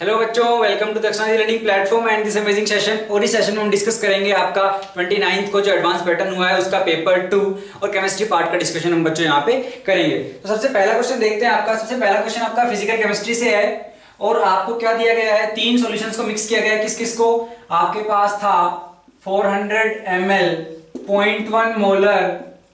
Hello बच्चों, welcome to Dakshina learning platform and this amazing session. और इस सेशन में हम डिस्कस करेंगे आपका 29th को जो एडवांस पैटर्न हुआ है उसका पेपर 2 और केमिस्ट्री पार्ट का डिस्कशन हम बच्चों यहाँ पे करेंगे। तो सबसे पहला क्वेश्चन देखते हैं। सबसे पहला क्वेश्चन आपका फिजिकल केमिस्ट्री से है और आपको क्या दिया गया है, 3 सॉल्यूशंस को मिक्स किया गया है। किस किस को? आपके पास था 400 ml 0.1 मोलर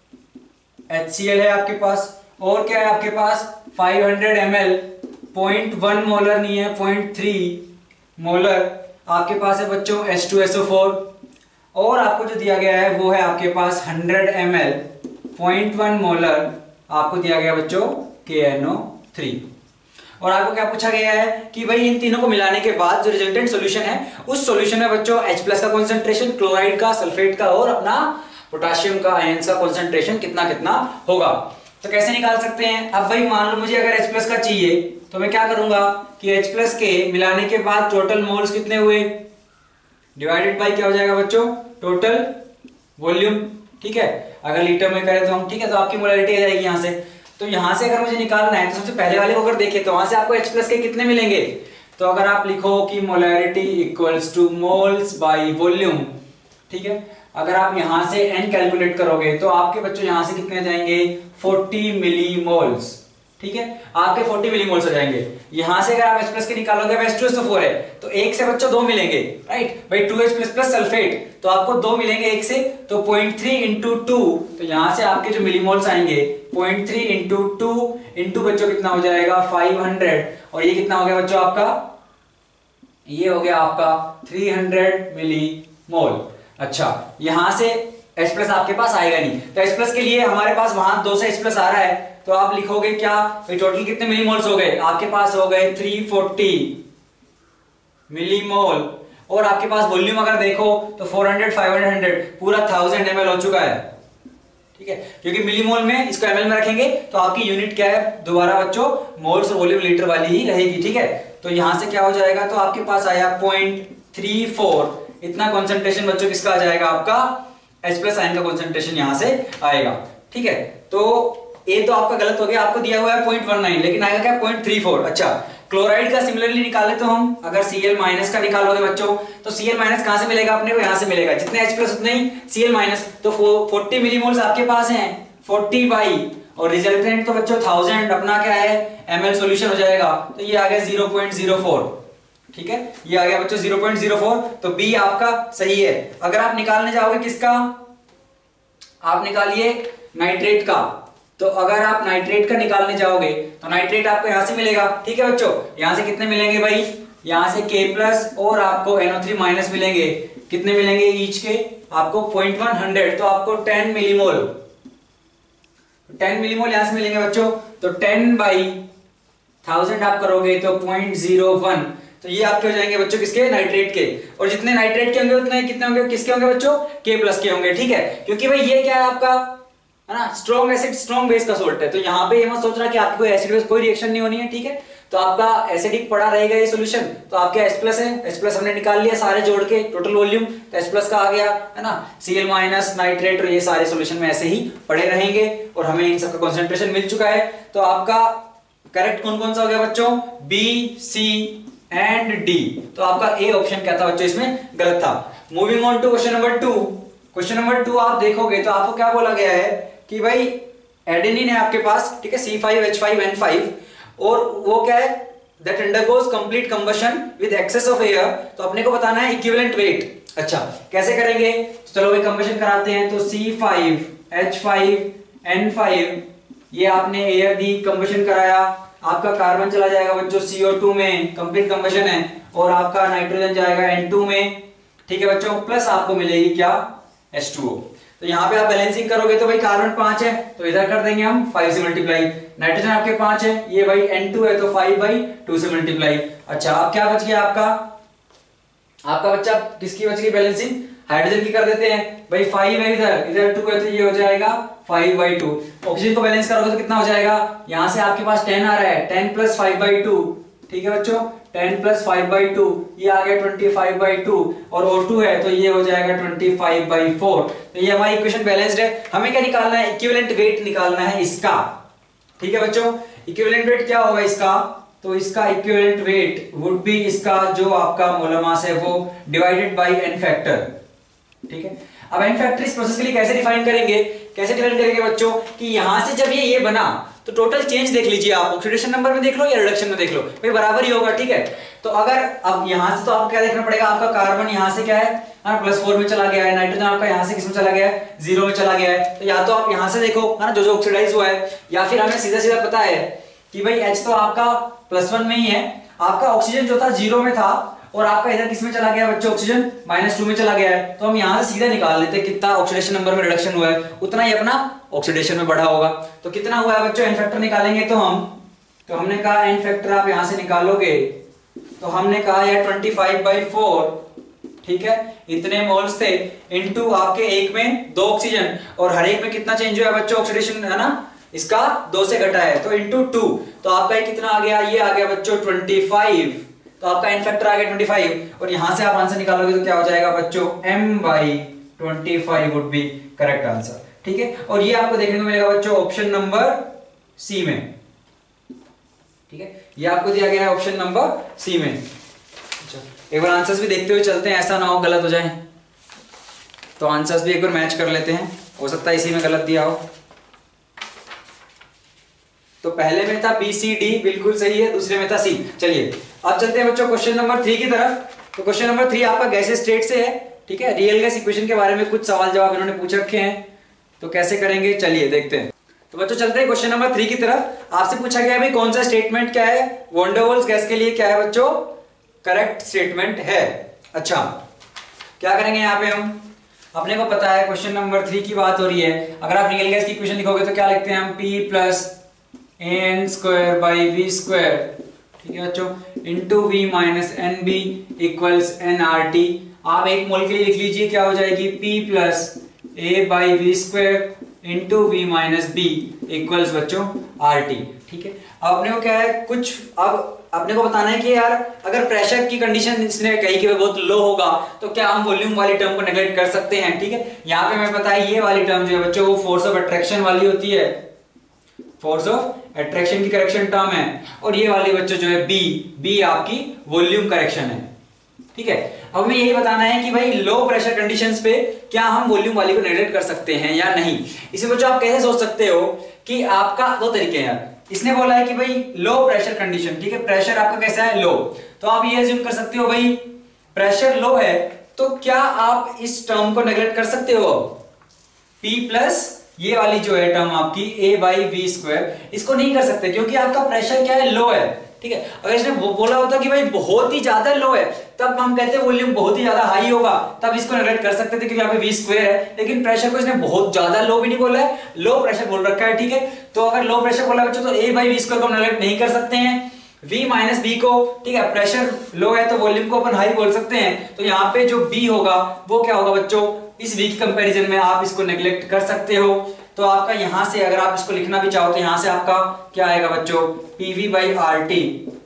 HCl है आपके पास, और क्या है आपके पास 500 ml 0.1 मोलर नहीं है 0.3 मोलर आपके पास है बच्चों H2SO4, और आपको जो दिया गया है वो है आपके पास 100 ml 0.1 मोलर आपको दिया गया बच्चों KNO3। और आपको क्या पूछा गया है कि भाई इन तीनों को मिलाने के बाद जो रिजल्टेंट सॉल्यूशन है उस सॉल्यूशन में बच्चों H+ का कॉन्सेंट्रेशन, क्लोराइड का, सल्फेट का और अपना पोटेशियम का आयंस का कॉन्सेंट्रेशन कितना कितना होगा। तो कैसे निकाल सकते हैं? अब भाई मान लो मुझे अगर H+ का चाहिए तो मैं क्या करूंगा कि H+ के मिलाने के बाद टोटल मोल्स कितने हुए डिवाइडेड बाय क्या हो जाएगा बच्चों, टोटल वॉल्यूम। ठीक है, अगर लीटर में करें तो हम, ठीक है, तो आपकी मोलैरिटी आ जाएगी यहां से। तो यहां से अगर मुझे निकालना है तो सबसे पहले वाले को अगर देखें तो वहां से आपको H+ के कितने मिलेंगे। तो अगर आप लिखो कि molarity equals to moles by volume, ठीक है, अगर आप यहां से n कैलकुलेट करोगे तो आपके बच्चों यहां से कितने जाएंगे 40 मिलीमोल्स। ठीक है, आपके 40 मिलीमोल्स हो जाएंगे। यहां से अगर आप H+ के निकालोगे, H2SO4 है तो एक से बच्चों 2 मिलेंगे, राइट भाई, 2H+ प्लस सल्फेट, तो आपको 2 मिलेंगे एक से, तो 0.3 इंटू 2, तो यहां से आपके जो मिलीमोल्स आएंगे 0.3 इंटू 2 इंटू बच्चों कितना हो जाएगा 500, और ये कितना हो गया बच्चों आपका, ये हो गया आपका 300 मिलीमोल। अच्छा, यहां से H+ आपके पास आएगा नहीं, तो H+ के लिए हमारे पास वहां 2 से H+ आ रहा है, तो आप लिखोगे क्या, टोटल कितने मिलीमोल्स हो गए आपके पास, हो गए 340 मिलीमोल। और आपके पास वॉल्यूम अगर देखो तो 400 500 100 पूरा 1000 ml हो चुका है। ठीक है, क्योंकि मिलीमोल में इसको ml में रखेंगे तो आपकी यूनिट क्या है दोबारा बच्चों, मोल्स और वॉल्यूम लीटर वाली ही रहेगी। ठीक है, तो यहां से क्या हो जाएगा, तो आपके पास आया 0.34, इतना कॉन्सेंट्रेशन बच्चों किसका आ जाएगा, आपका H+ आयन का कॉन्सेंट्रेशन यहां से आएगा। ठीक है, तो ये तो आपका गलत हो गया, आपको दिया हुआ है 0.19 लेकिन आएगा क्या 0.34। अच्छा, क्लोराइड का सिमिलरली निकाले तो हम अगर Cl- का निकालोगे बच्चों तो Cl- कहां से मिलेगा अपने को, यहां से मिलेगा, जितने H+ उतने ही Cl-, तो 40 मिलीमोल्स आपके पास हैं 40 बाई, और रिजल्टेंट तो बच्चों 1000 अपना क्या है ml सॉल्यूशन हो जाएगा, तो ये आ गया 0.04। ठीक है, ये आ गया बच्चों 0.04, तो बी आपका सही है। अगर आप निकालने जाओगे किसका, आप निकालिए नाइट्रेट का, तो अगर आप नाइट्रेट का निकालने जाओगे तो नाइट्रेट आपको यहां से मिलेगा। ठीक है बच्चों, यहां से कितने मिलेंगे भाई, यहां से K+ और आपको NO3- मिलेंगे, कितने मिलेंगे ईच के, आपको 0.100, तो आपको 10 मिलीमोल, 10 मिलीमोल यहां से मिलेंगे बच्चों, तो 10 बाई 1000 आप करोगे तो 0.01, तो ये आपके हो जाएंगे बच्चों किसके, नाइट्रेट के। और जितने नाइट्रेट के होंगे उतने कितने होंगे, किसके होंगे बच्चों, K+ के होंगे। ठीक है, क्योंकि भाई ये क्या है आपका, है ना, स्ट्रॉन्ग एसिड स्ट्रॉन्ग बेस का सोल्ट है, तो यहाँ पे ये मत सोच रहा कि आपको एसिड बेस कोई रिएक्शन नहीं होनी है। ठीक है, तो आपका एसिडिक पड़ा रहेगा ये सॉल्यूशन। तो आपके H+ है, H+ हमने निकाल लिया सारे जोड़ के टोटल वॉल्यूम, तो H+ का आ गया, है ना, Cl- नाइट्रेट, और ये सारे सॉल्यूशन में ऐसे ही पड़े रहेंगे और हमें इन सबका कॉन्सेंट्रेशन मिल चुका है। तो आपका करेक्ट कौन कौन सा हो गया बच्चों, B, C एंड D। तो आपका ए ऑप्शन क्या था बच्चों, इसमें गलत था। Moving on to question number 2। Question number 2 आप देखोगे तो आपको क्या बोला गया है कि भाई एडेनिन है आपके पास, ठीक है, C5H5N5, और वो क्या है, that undergoes complete combustion with excess of air, तो अपने को बताना है इक्विवेलेंट वेट। अच्छा, कैसे करेंगे, तो चलो भाई कंबशन कराते हैं। तो C5H5N5, ये आपने एयर दी, कंबशन कराया, आपका कार्बन चला जाएगा बच्चों CO2 में, कंप्लीट कंबशन है, और आपका नाइट्रोजन जाएगा N2 में। ठीक है बच्चों, प्लस आपको मिलेगी क्या, H2O। तो यहाँ पे आप बैलेंसिंग करोगे तो भाई कार्बन 5 है तो इधर कर देंगे हम 5 से मल्टीप्लाई, नाइट्रोजन आपके 5 है, ये भाई N2 है तो 5/2 से मल्टीप्लाई। अच्छा, अब क्या बच गया आपका बच्चा, किसकी बच गई बैलेंसिंग, हाइड्रोजन की कर देते हैं भाई, 5 है इधर 2 है, तो ये हो जाएगा 5/2। ऑक्सीजन को बैलेंस करोगे तो कितना हो जाएगा, यहां से आपके पास 10 आ रहा है, 10 + 5/2। ठीक है बच्चों, 10 + 5/2, ये आ गया 25/2, और O2 है तो ये हो जाएगा 25/4। तो ये हमारी इक्वेशन बैलेंस्ड है। हमें क्या निकालना है, इक्विवेलेंट वेट निकालना है इसका। ठीक है बच्चों, इक्विवेलेंट वेट क्या होगा इसका, तो इसका इक्विवेलेंट वेट वुड बी इसका जो आपका मोलर मास है वो डिवाइडेड बाय n फैक्टर। ठीक है, अब n फैक्टर इस प्रोसेस के लिए कैसे डिफाइन करेंगे, कैसे डिफाइन करेंगे बच्चों कि यहां से जब ये बना तो टोटल चेंज देख लीजिए आप, ऑक्सीडेशन नंबर में देख लो या रिडक्शन में देख लो, भाई बराबर ही होगा। ठीक है, तो अगर अब यहां से तो आपको क्या देखना पड़ेगा, आपका कार्बन यहां से क्या है +4 में चला गया है, नाइट्रोजन आपका यहां से किस में चला गया है 0 में चला गया है। तो या तो आप यहां से देखो है ना जो ऑक्सीडाइज हुआ है, या फिर हमें सीधा सीधा पता है कि भाई H तो आपका +1 में ही है, आपका ऑक्सीजन जो था 0 में था और आपका इधर किस में चला गया बच्चों, ऑक्सीजन -2 में चला गया है। तो हम यहां से सीधा निकाल लेते हैं कितना ऑक्सीडेशन नंबर में रिडक्शन हुआ है, उतना ही अपना ऑक्सीडेशन में बढ़ा होगा। तो कितना हुआ है बच्चों, एन फैक्टर निकालेंगे तो हमने कहा एन फैक्टर आप यहां से निकालोगे तो हमने कहा यार 25/4, ठीक है, इतने मोल्स थे इनटू आपके एक में 2 ऑक्सीजन, और हर एक में कितना चेंज हुआ है बच्चों ऑक्सीडेशन, है ना, इसका 2 से घटा है तो इनटू 2, तो आपका कितना आ गया, ये आ गया बच्चों 25, तो आपका एन फैक्टर आ गया 25, और यहां से आप आंसर निकालोगे तो क्या हो जाएगा बच्चों, m/25 would be correct answer. ठीक है, और ये आपको देखने को मिलेगा बच्चों ऑप्शन नंबर सी में। ठीक है, ये आपको दिया गया है ऑप्शन नंबर सी में। अच्छा, एक बार आंसर्स भी देखते हुए चलते हैं, ऐसा ना हो गलत हो जाए, तो आंसर्स भी एक बार मैच कर लेते हैं, हो सकता है इसी में गलत दिया हो। तो पहले में था बी सी डी, बिल्कुल सही है, दूसरे में था सी। चलिए अब चलते हैं बच्चों क्वेश्चन नंबर 3 की तरफ। तो क्वेश्चन नंबर 3 आपका गैस स्टेट से है। ठीक है, रियल गैस इक्वेशन के बारे में कुछ सवाल जवाब इन्होंने पूछ रखे हैं, तो कैसे करेंगे चलिए देखते हैं। तो बच्चों चलते हैं क्वेश्चन नंबर 3 की तरफ। आपसे पूछा गया है भाई कौन सा स्टेटमेंट क्या है, वैन डर वाल्स गैस के लिए क्या है बच्चों, करेक्ट स्टेटमेंट है। अच्छा, क्या करेंगे यहाँ पे हम, अपने को पता है क्वेश्चन नंबर 3 की बात हो रही है, अगर आप रियल गैस की इक्वेशन लिखोगे तो क्या लिखते हैं हम, P + n² / v², ठीक है बच्चों, इंटू v - nb = nRT। आप एक मोल के लिए लिख लीजिए, क्या हो जाएगी, P + a/v² into v - b equals बच्चों RT। ठीक है, अब अपने को क्या है कुछ, अब अपने को बताना है कि यार अगर प्रेशर की कंडीशन इसने कही कि बहुत लो होगा तो क्या हम वॉल्यूम वाली टर्म को नेग्लेक्ट कर सकते हैं। ठीक है, यहाँ पे हमें पता है ये वाली टर्म जो है बच्चों वो फोर्स ऑफ अट्रैक्शन वाली होती है, फोर्स ऑफ अट्रैक्शन की करेक्शन टर्म है, और ये वाली बच्चों जो है बी आपकी वॉल्यूम करेक्शन है। ठीक है, अब हमें यही बताना है कि भाई लो प्रेशर कंडीशंस पे क्या हम वॉल्यूम वाली को नेग्लेक्ट कर सकते हैं या नहीं। इसे बच्चों आप कैसे सोच सकते हो कि आपका 2 तरीके हैं। इसने बोला है कि भाई लो प्रेशर कंडीशन, ठीक है, प्रेशर आपका कैसा है, लो, तो आप ये अज्यूम कर सकते हो भाई प्रेशर लो है, तो क्या आप इस टर्म को नेग्लेक्ट कर सकते हो, P+ ये वाली जो है टर्म आपकी a/v², इसको नहीं कर सकते क्योंकि आपका प्रेशर क्या है, लो है। ठीक है, अगर इसने बोला होता कि भाई बहुत ही ज्यादा लो है, तब हम कहते वॉल्यूम बहुत ही ज्यादा हाई होगा, तब इसको नेग्लेक्ट कर सकते थे क्योंकि यहाँ पे v² है, लेकिन प्रेशर को इसने बहुत ज्यादा लो भी नहीं बोला है, लो प्रेशर बोल रखा है। ठीक है, तो अगर लो प्रेशर बोला बच्चों तो a/v² को हम नेग्लेक्ट नहीं कर सकते हैं, v - b को, ठीक है, प्रेशर लो है तो वॉल्यूम को अपन हाई बोल सकते हैं, तो यहाँ पे जो b होगा वो क्या होगा बच्चों, इस v की कंपैरिजन में आप इसको नेग्लेक्ट कर सकते हो। तो आपका यहां से अगर आप इसको लिखना भी चाहो तो यहां से आपका क्या आएगा बच्चों, PV/RT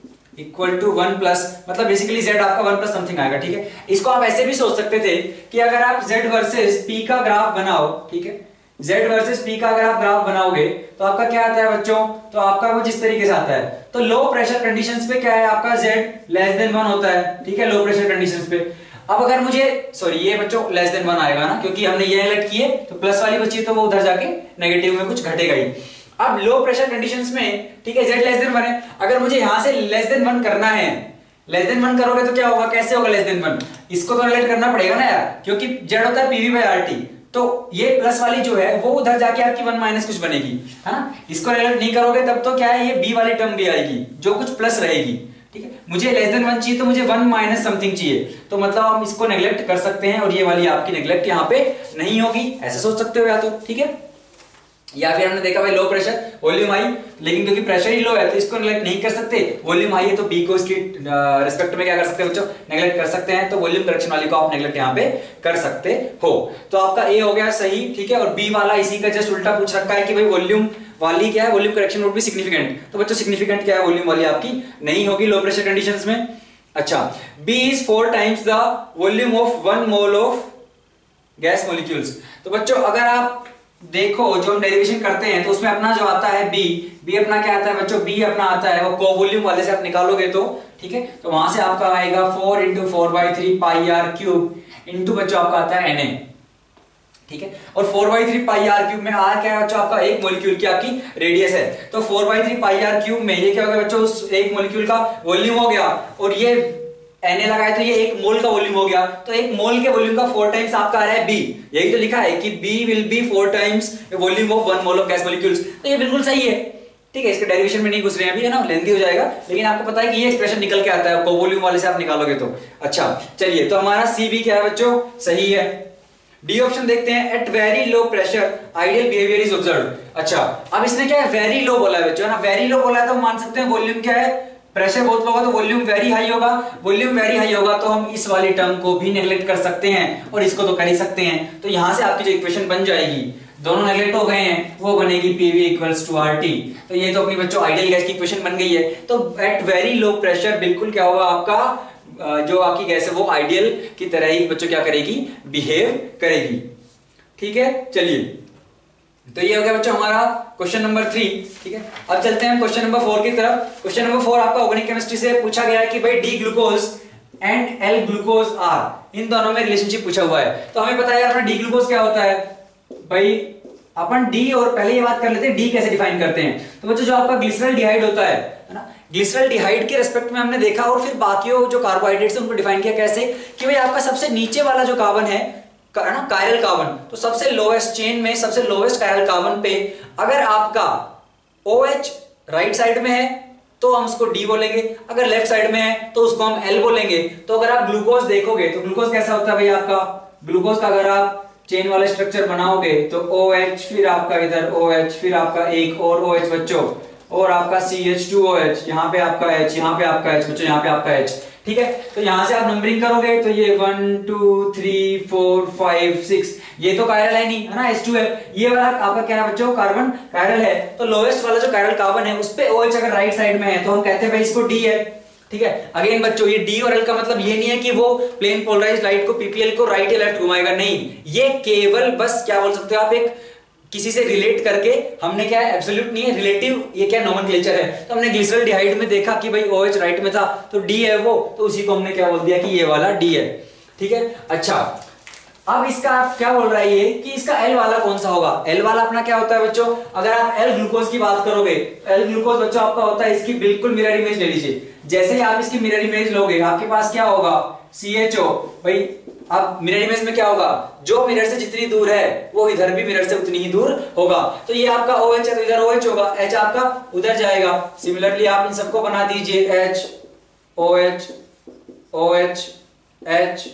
= 1+, मतलब बेसिकली Z आपका 1+ समथिंग आएगा। ठीक है, इसको आप ऐसे भी सोच सकते थे कि अगर आप Z वर्सेस P का ग्राफ बनाओ, ठीक है, Z वर्सेस P का अगर आप ग्राफ बनाओगे तो आपका क्या आता है बच्चों, तो आपका वो जिस तरीके से आता है, तो लो प्रेशर कंडीशंस पे क्या है आपका Z <1 होता है। ठीक है, लो प्रेशर कंडीशंस पे। अब अगर मुझे सॉरी ये बच्चों <1 आएगा ना, क्योंकि हमने ये नेग्लेक्ट किए तो प्लस वाली बची तो वो उधर जाके नेगेटिव में कुछ घटेगा ही। अब लो प्रेशर कंडीशंस में, ठीक है, Z <1 है, अगर मुझे यहां से <1 करना है, <1 करोगे तो क्या होगा, कैसे होगा <1, इसको तो नेग्लेक्ट करना पड़ेगा ना यार, क्योंकि Z होता है PV/RT, तो ये प्लस वाली जो है वो उधर जाके आपकी 1 - कुछ बनेगी, है ना, इसको नेग्लेक्ट नहीं करोगे तब तो क्या है ये B वाली टर्म भी आएगी जो कुछ प्लस रहेगी। ठीक है, मुझे <1 चाहिए तो मुझे 1 - समथिंग चाहिए, तो मतलब हम इसको नेग्लेक्ट कर सकते हैं और ये वाली आपकी नेग्लेक्ट यहाँ पे नहीं होगी, ऐसे सोच सकते हो या तो। ठीक है, या फिर हमने देखा भाई लो प्रेशर वॉल्यूम हाई, लेकिन क्योंकि प्रेशर ही लो है तो इसको नेग्लेक्ट नहीं कर सकते, वॉल्यूम हाई है तो बी को इसकी रिस्पेक्ट में क्या कर सकते हैं बच्चों, नेग्लेक्ट कर सकते हैं, तो वॉल्यूम करेक्शन वाली को आप नेग्लेक्ट यहाँ पे कर सकते हो। तो आपका ए हो गया सही। ठीक है, और बी वाला इसी का जस्ट उल्टा पूछ रखा है कि भाई वॉल्यूम वाली क्या है, volume correction would be significant, तो बच्चों सिग्निफिकेंट क्या है, वॉल्यूम वाली आपकी नहीं होगी लो प्रेशर कंडीशंस में। अच्छा, B is 4 times the volume of 1 mole of gas molecules. तो बच्चों अगर आप देखो जो हम डेरिवेशन करते हैं तो उसमें अपना जो आता है बी अपना क्या आता है बच्चों, बी अपना आता है वो कोवॉल्यूम वाले से आप निकालोगे तो ठीक है, तो वहां से आपका आएगा 4 × 4/3 पाई आर क्यूब इंटू बच्चों आपका आता है Na, ठीक है। और 4/3 पाई आर क्यूब में आर क्या है बच्चों आपका एक मॉलिक्यूल की आपकी रेडियस है, तो 4/3 पाई आर क्यूब में ये क्या हो गया बच्चों, उस एक मॉलिक्यूल का वॉल्यूम हो गया, और ये Na लगाए तो ये एक मोल का वॉल्यूम हो गया, तो एक मोल के वॉल्यूम का 4 टाइम्स आपका आ रहा है B, यही तो लिखा है कि B will be 4 times volume of 1 mole of gas molecules, तो ये बिल्कुल सही है, ठीक है। इसके डेरिवेशन में नहीं घुस रहे हैं अभी, है ना, लेंथी हो जाएगा, लेकिन आपको पता है कि ये एक्सप्रेशन निकल के आता है कोवॉल्यूम वाले से आप निकालोगे तो। अच्छा चलिए, तो हमारा सी बी क्या है बच्चों, सही है। डी ऑप्शन देखते हैं, at very low pressure ideal behaviour is observed. अच्छा अब इसने क्या है, वेरी लो बोला है बच्चों, है ना, वेरी लो बोला है तो हम मान सकते हैं वॉल्यूम क्या है, प्रेशर बहुत लो होगा तो वॉल्यूम वेरी हाई होगा, वॉल्यूम वेरी हाई होगा तो हम इस वाली टर्म को भी नेगलेक्ट कर सकते हैं और इसको तो कर ही सकते हैं, तो यहां से आपकी जो इक्वेशन बन जाएगी, दोनों नेगलेक्ट हो गए हैं, वो बनेगी PV = RT, तो ये तो अपनी बच्चों आइडियल गैस की इक्वेशन बन गई है। तो एट वेरी लो प्रेशर बिल्कुल क्या होगा आपका जो आपकी गैस है वो आइडियल की तरह ही बच्चों क्या करेगी, बिहेव करेगी, ठीक है। चलिए तो ये हो गया बच्चों हमारा क्वेश्चन नंबर 3, ठीक है। अब चलते हैं क्वेश्चन नंबर 4 की तरफ। क्वेश्चन नंबर 4 आपका ऑर्गेनिक केमिस्ट्री से पूछा गया है कि भाई D glucose and L glucose are, इन दोनों में रिलेशनशिप पूछा हुआ है, तो हमें पता है यार अपना डी ग्लूकोज क्या होता है भाई, अपन डी, और पहले ये बात कर लेते हैं डी कैसे डिफाइन करते हैं। तो बच्चों जो आपका ग्लिसरॉल्डिहाइड होता है ना, ग्लिसरॉल्डिहाइड के रेस्पेक्ट में हमने देखा, और फिर बाकियों जो कार्बोहाइड्रेट्स हैं उनको डिफाइन किया कैसे, कि भाई आपका सबसे नीचे वाला जो कार्बन है ना, कायरल कार्बन, तो सबसे लोएस्ट चेन में सबसे लोएस्ट कायरल कार्बन पे अगर आपका OH राइट साइड में है तो हम उसको D बोलेंगे, अगर लेफ्ट साइड में है तो उसको हम L बोलेंगे। तो अगर आप ग्लूकोज देखोगे तो ग्लूकोज कैसा होता है भाई आपका, ग्लूकोज का अगर आप चेन वाले स्ट्रक्चर बनाओगे तो OH, फिर आपका इधर OH, फिर आपका एक और OH बच्चों, और आपका CH2OH, यहाँ पे आपका H, यहाँ पे आपका H बच्चों, यहाँ पे आपका H, ठीक है। तो यहां से आप नंबरिंग करोगे तो ये 1 2 3 4 5 6, ये तो कायरल है नहीं, है ना, H2 है, ये वाला आपका क्या है बच्चों, कार्बन कायरल है, तो लोएस्ट वाला जो कायरल कार्बन है उस पे OH अगर राइट साइड में है तो हम कहते हैं भाई इसको D है, ठीक है। अगेन बच्चों ये D और L का मतलब ये नहीं है कि वो प्लेन पोलराइज्ड लाइट को PPL को राइट या लेफ्ट घुमाएगा, नहीं, ये केवल बस क्या बोल सकते हो आप, एक किसी से रिलेट करके, हमने क्या है एब्सोल्यूट नहीं है, रिलेटिव, ये क्या नोमेनक्लेचर है, तो हमने ग्लिसरॉल्डिहाइड में देखा कि भाई OH राइट में था तो D है वो, तो उसी को हमने क्या बोल दिया कि ये वाला D है, ठीक है। अच्छा अब इसका क्या बोल रहा है ये कि इसका L वाला कौन सा होगा, L वाला अपना क्या होता है बच्चों, अगर आप L ग्लूकोज की बात करोगे, L ग्लूकोज बच्चों आपका होता है, इसकी बिल्कुल मिरर इमेज ले लीजिए, जैसे ही आप इसकी मिरर इमेज लोगे आपके पास क्या होगा, CHO, भाई अब मिरर इमेज में क्या होगा, जो मिरर से जितनी दूर है वो इधर भी मिरर से उतनी ही दूर होगा, तो ये आपका OH है तो इधर OH होगा, H आपका उधर जाएगा। सिमिलरली आप इन सबको बना दीजिए H OH OH H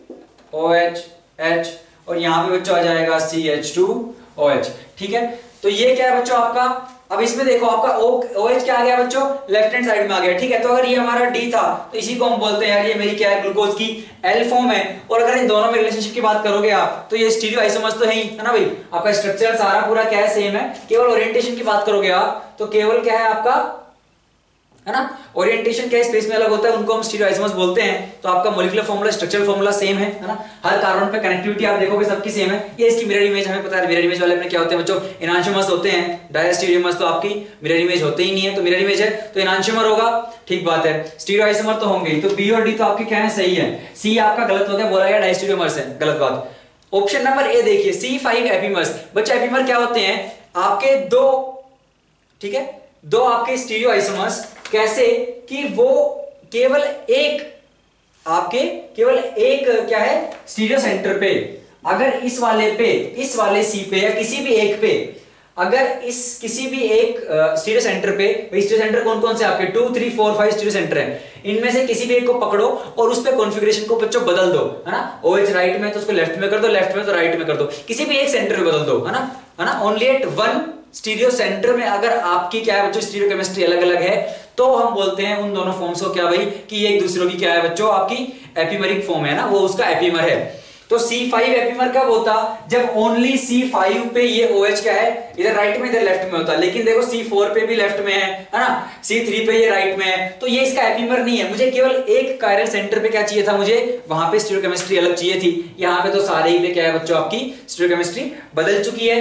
OH H, और यहां पे बच्चों आ जाएगा CH2OH, ठीक है। तो ये क्या है बच्चों आपका, अब इसमें देखो आपका OH क्या आ गया बच्चों, लेफ्ट हैंड साइड में आ गया, ठीक है। तो अगर ये हमारा D था तो इसी को हम बोलते हैं यार ये मेरी क्या है, ग्लूकोज की L फॉर्म है, और अगर इन दोनों में रिलेशनशिप की बात करोगे आप तो ये स्टीरियो आइसोमर्स तो है ही, है ना भाई, आपका स्ट्रक्चर सारा पूरा क्या है, सेम है, केवल ओरिएंटेशन की बात करोगे आप तो केवल क्या है आपका, है ना, ओरिएंटेशन क्या स्पेस में अलग होता है, उनको हम स्टीरियो आइसोमर्स बोलते हैं। तो आपका molecular formula, structural formula same है ना, हर कार्बन पे कनेक्टिविटी आप देखोगे सबकी सेम है। ये इसकी मिरर इमेज हमें पता है, मिरर इमेज वाले अपने क्या होते हैं बच्चों, एनांशियोमर्स होते हैं, डायस्टीरियोमर्स तो आपकी मिरर इमेज होते ही नहीं है, तो मिरर इमेज है तो एनांशियोमर होगा, ठीक बात है। स्टीरियो आइसोमर तो होंगे ही, तो B और D तो आपके क्या है, सही है। C आपका गलत हो गया, बोला गया डायस्टीरियोमर्स है, गलत बात। ऑप्शन नंबर A देखिए, C5 एपीमर्स, बच्चा एपीमर क्या होते हैं आपके दो, ठीक है, दो आपके स्टीरियो आइसोमर्स, कैसे कि वो केवल एक आपके केवल एक क्या है स्टीरियो सेंटर पे, अगर इस वाले पे, इस वाले C पे या किसी भी एक पे, अगर इस किसी भी एक स्टीरियो सेंटर पे, स्टीरियो सेंटर कौन कौन से आपके 2 3 4 5 स्टीरियो सेंटर है, इनमें से किसी भी एक को पकड़ो और उस पे कॉन्फ़िगरेशन को बच्चों बदल दो, है ना, OH राइट में तो उसको लेफ्ट में कर दो, लेफ्ट में तो राइट में कर दो, किसी भी एक सेंटर में बदल दो, है ना, only at one stereo centre में अगर आपकी क्या है बच्चों स्टीरियो केमिस्ट्री अलग अलग है तो हम बोलते हैं उन दोनों फॉर्म्स को क्या भाई कि ये एक दूसरे की क्या है बच्चों आपकी एपीमेरिक फॉर्म है ना, वो उसका एपीमर है। तो C5 एपीमर कब होता, जब ओनली C5 पे ये OH क्या है इधर राइट में इधर लेफ्ट में होता, लेकिन देखो C4 पे भी लेफ्ट में है ना, C3 पे ये राइट में है, तो ये इसका एपीमर नहीं है। मुझे केवल एक कायरल सेंटर पे क्या चाहिए था, मुझे वहां पे स्टीरियो केमिस्ट्री अलग चाहिए थी, यहाँ पे तो सारे ही पे क्या है बच्चों आपकी स्टीरियो केमिस्ट्री बदल चुकी है।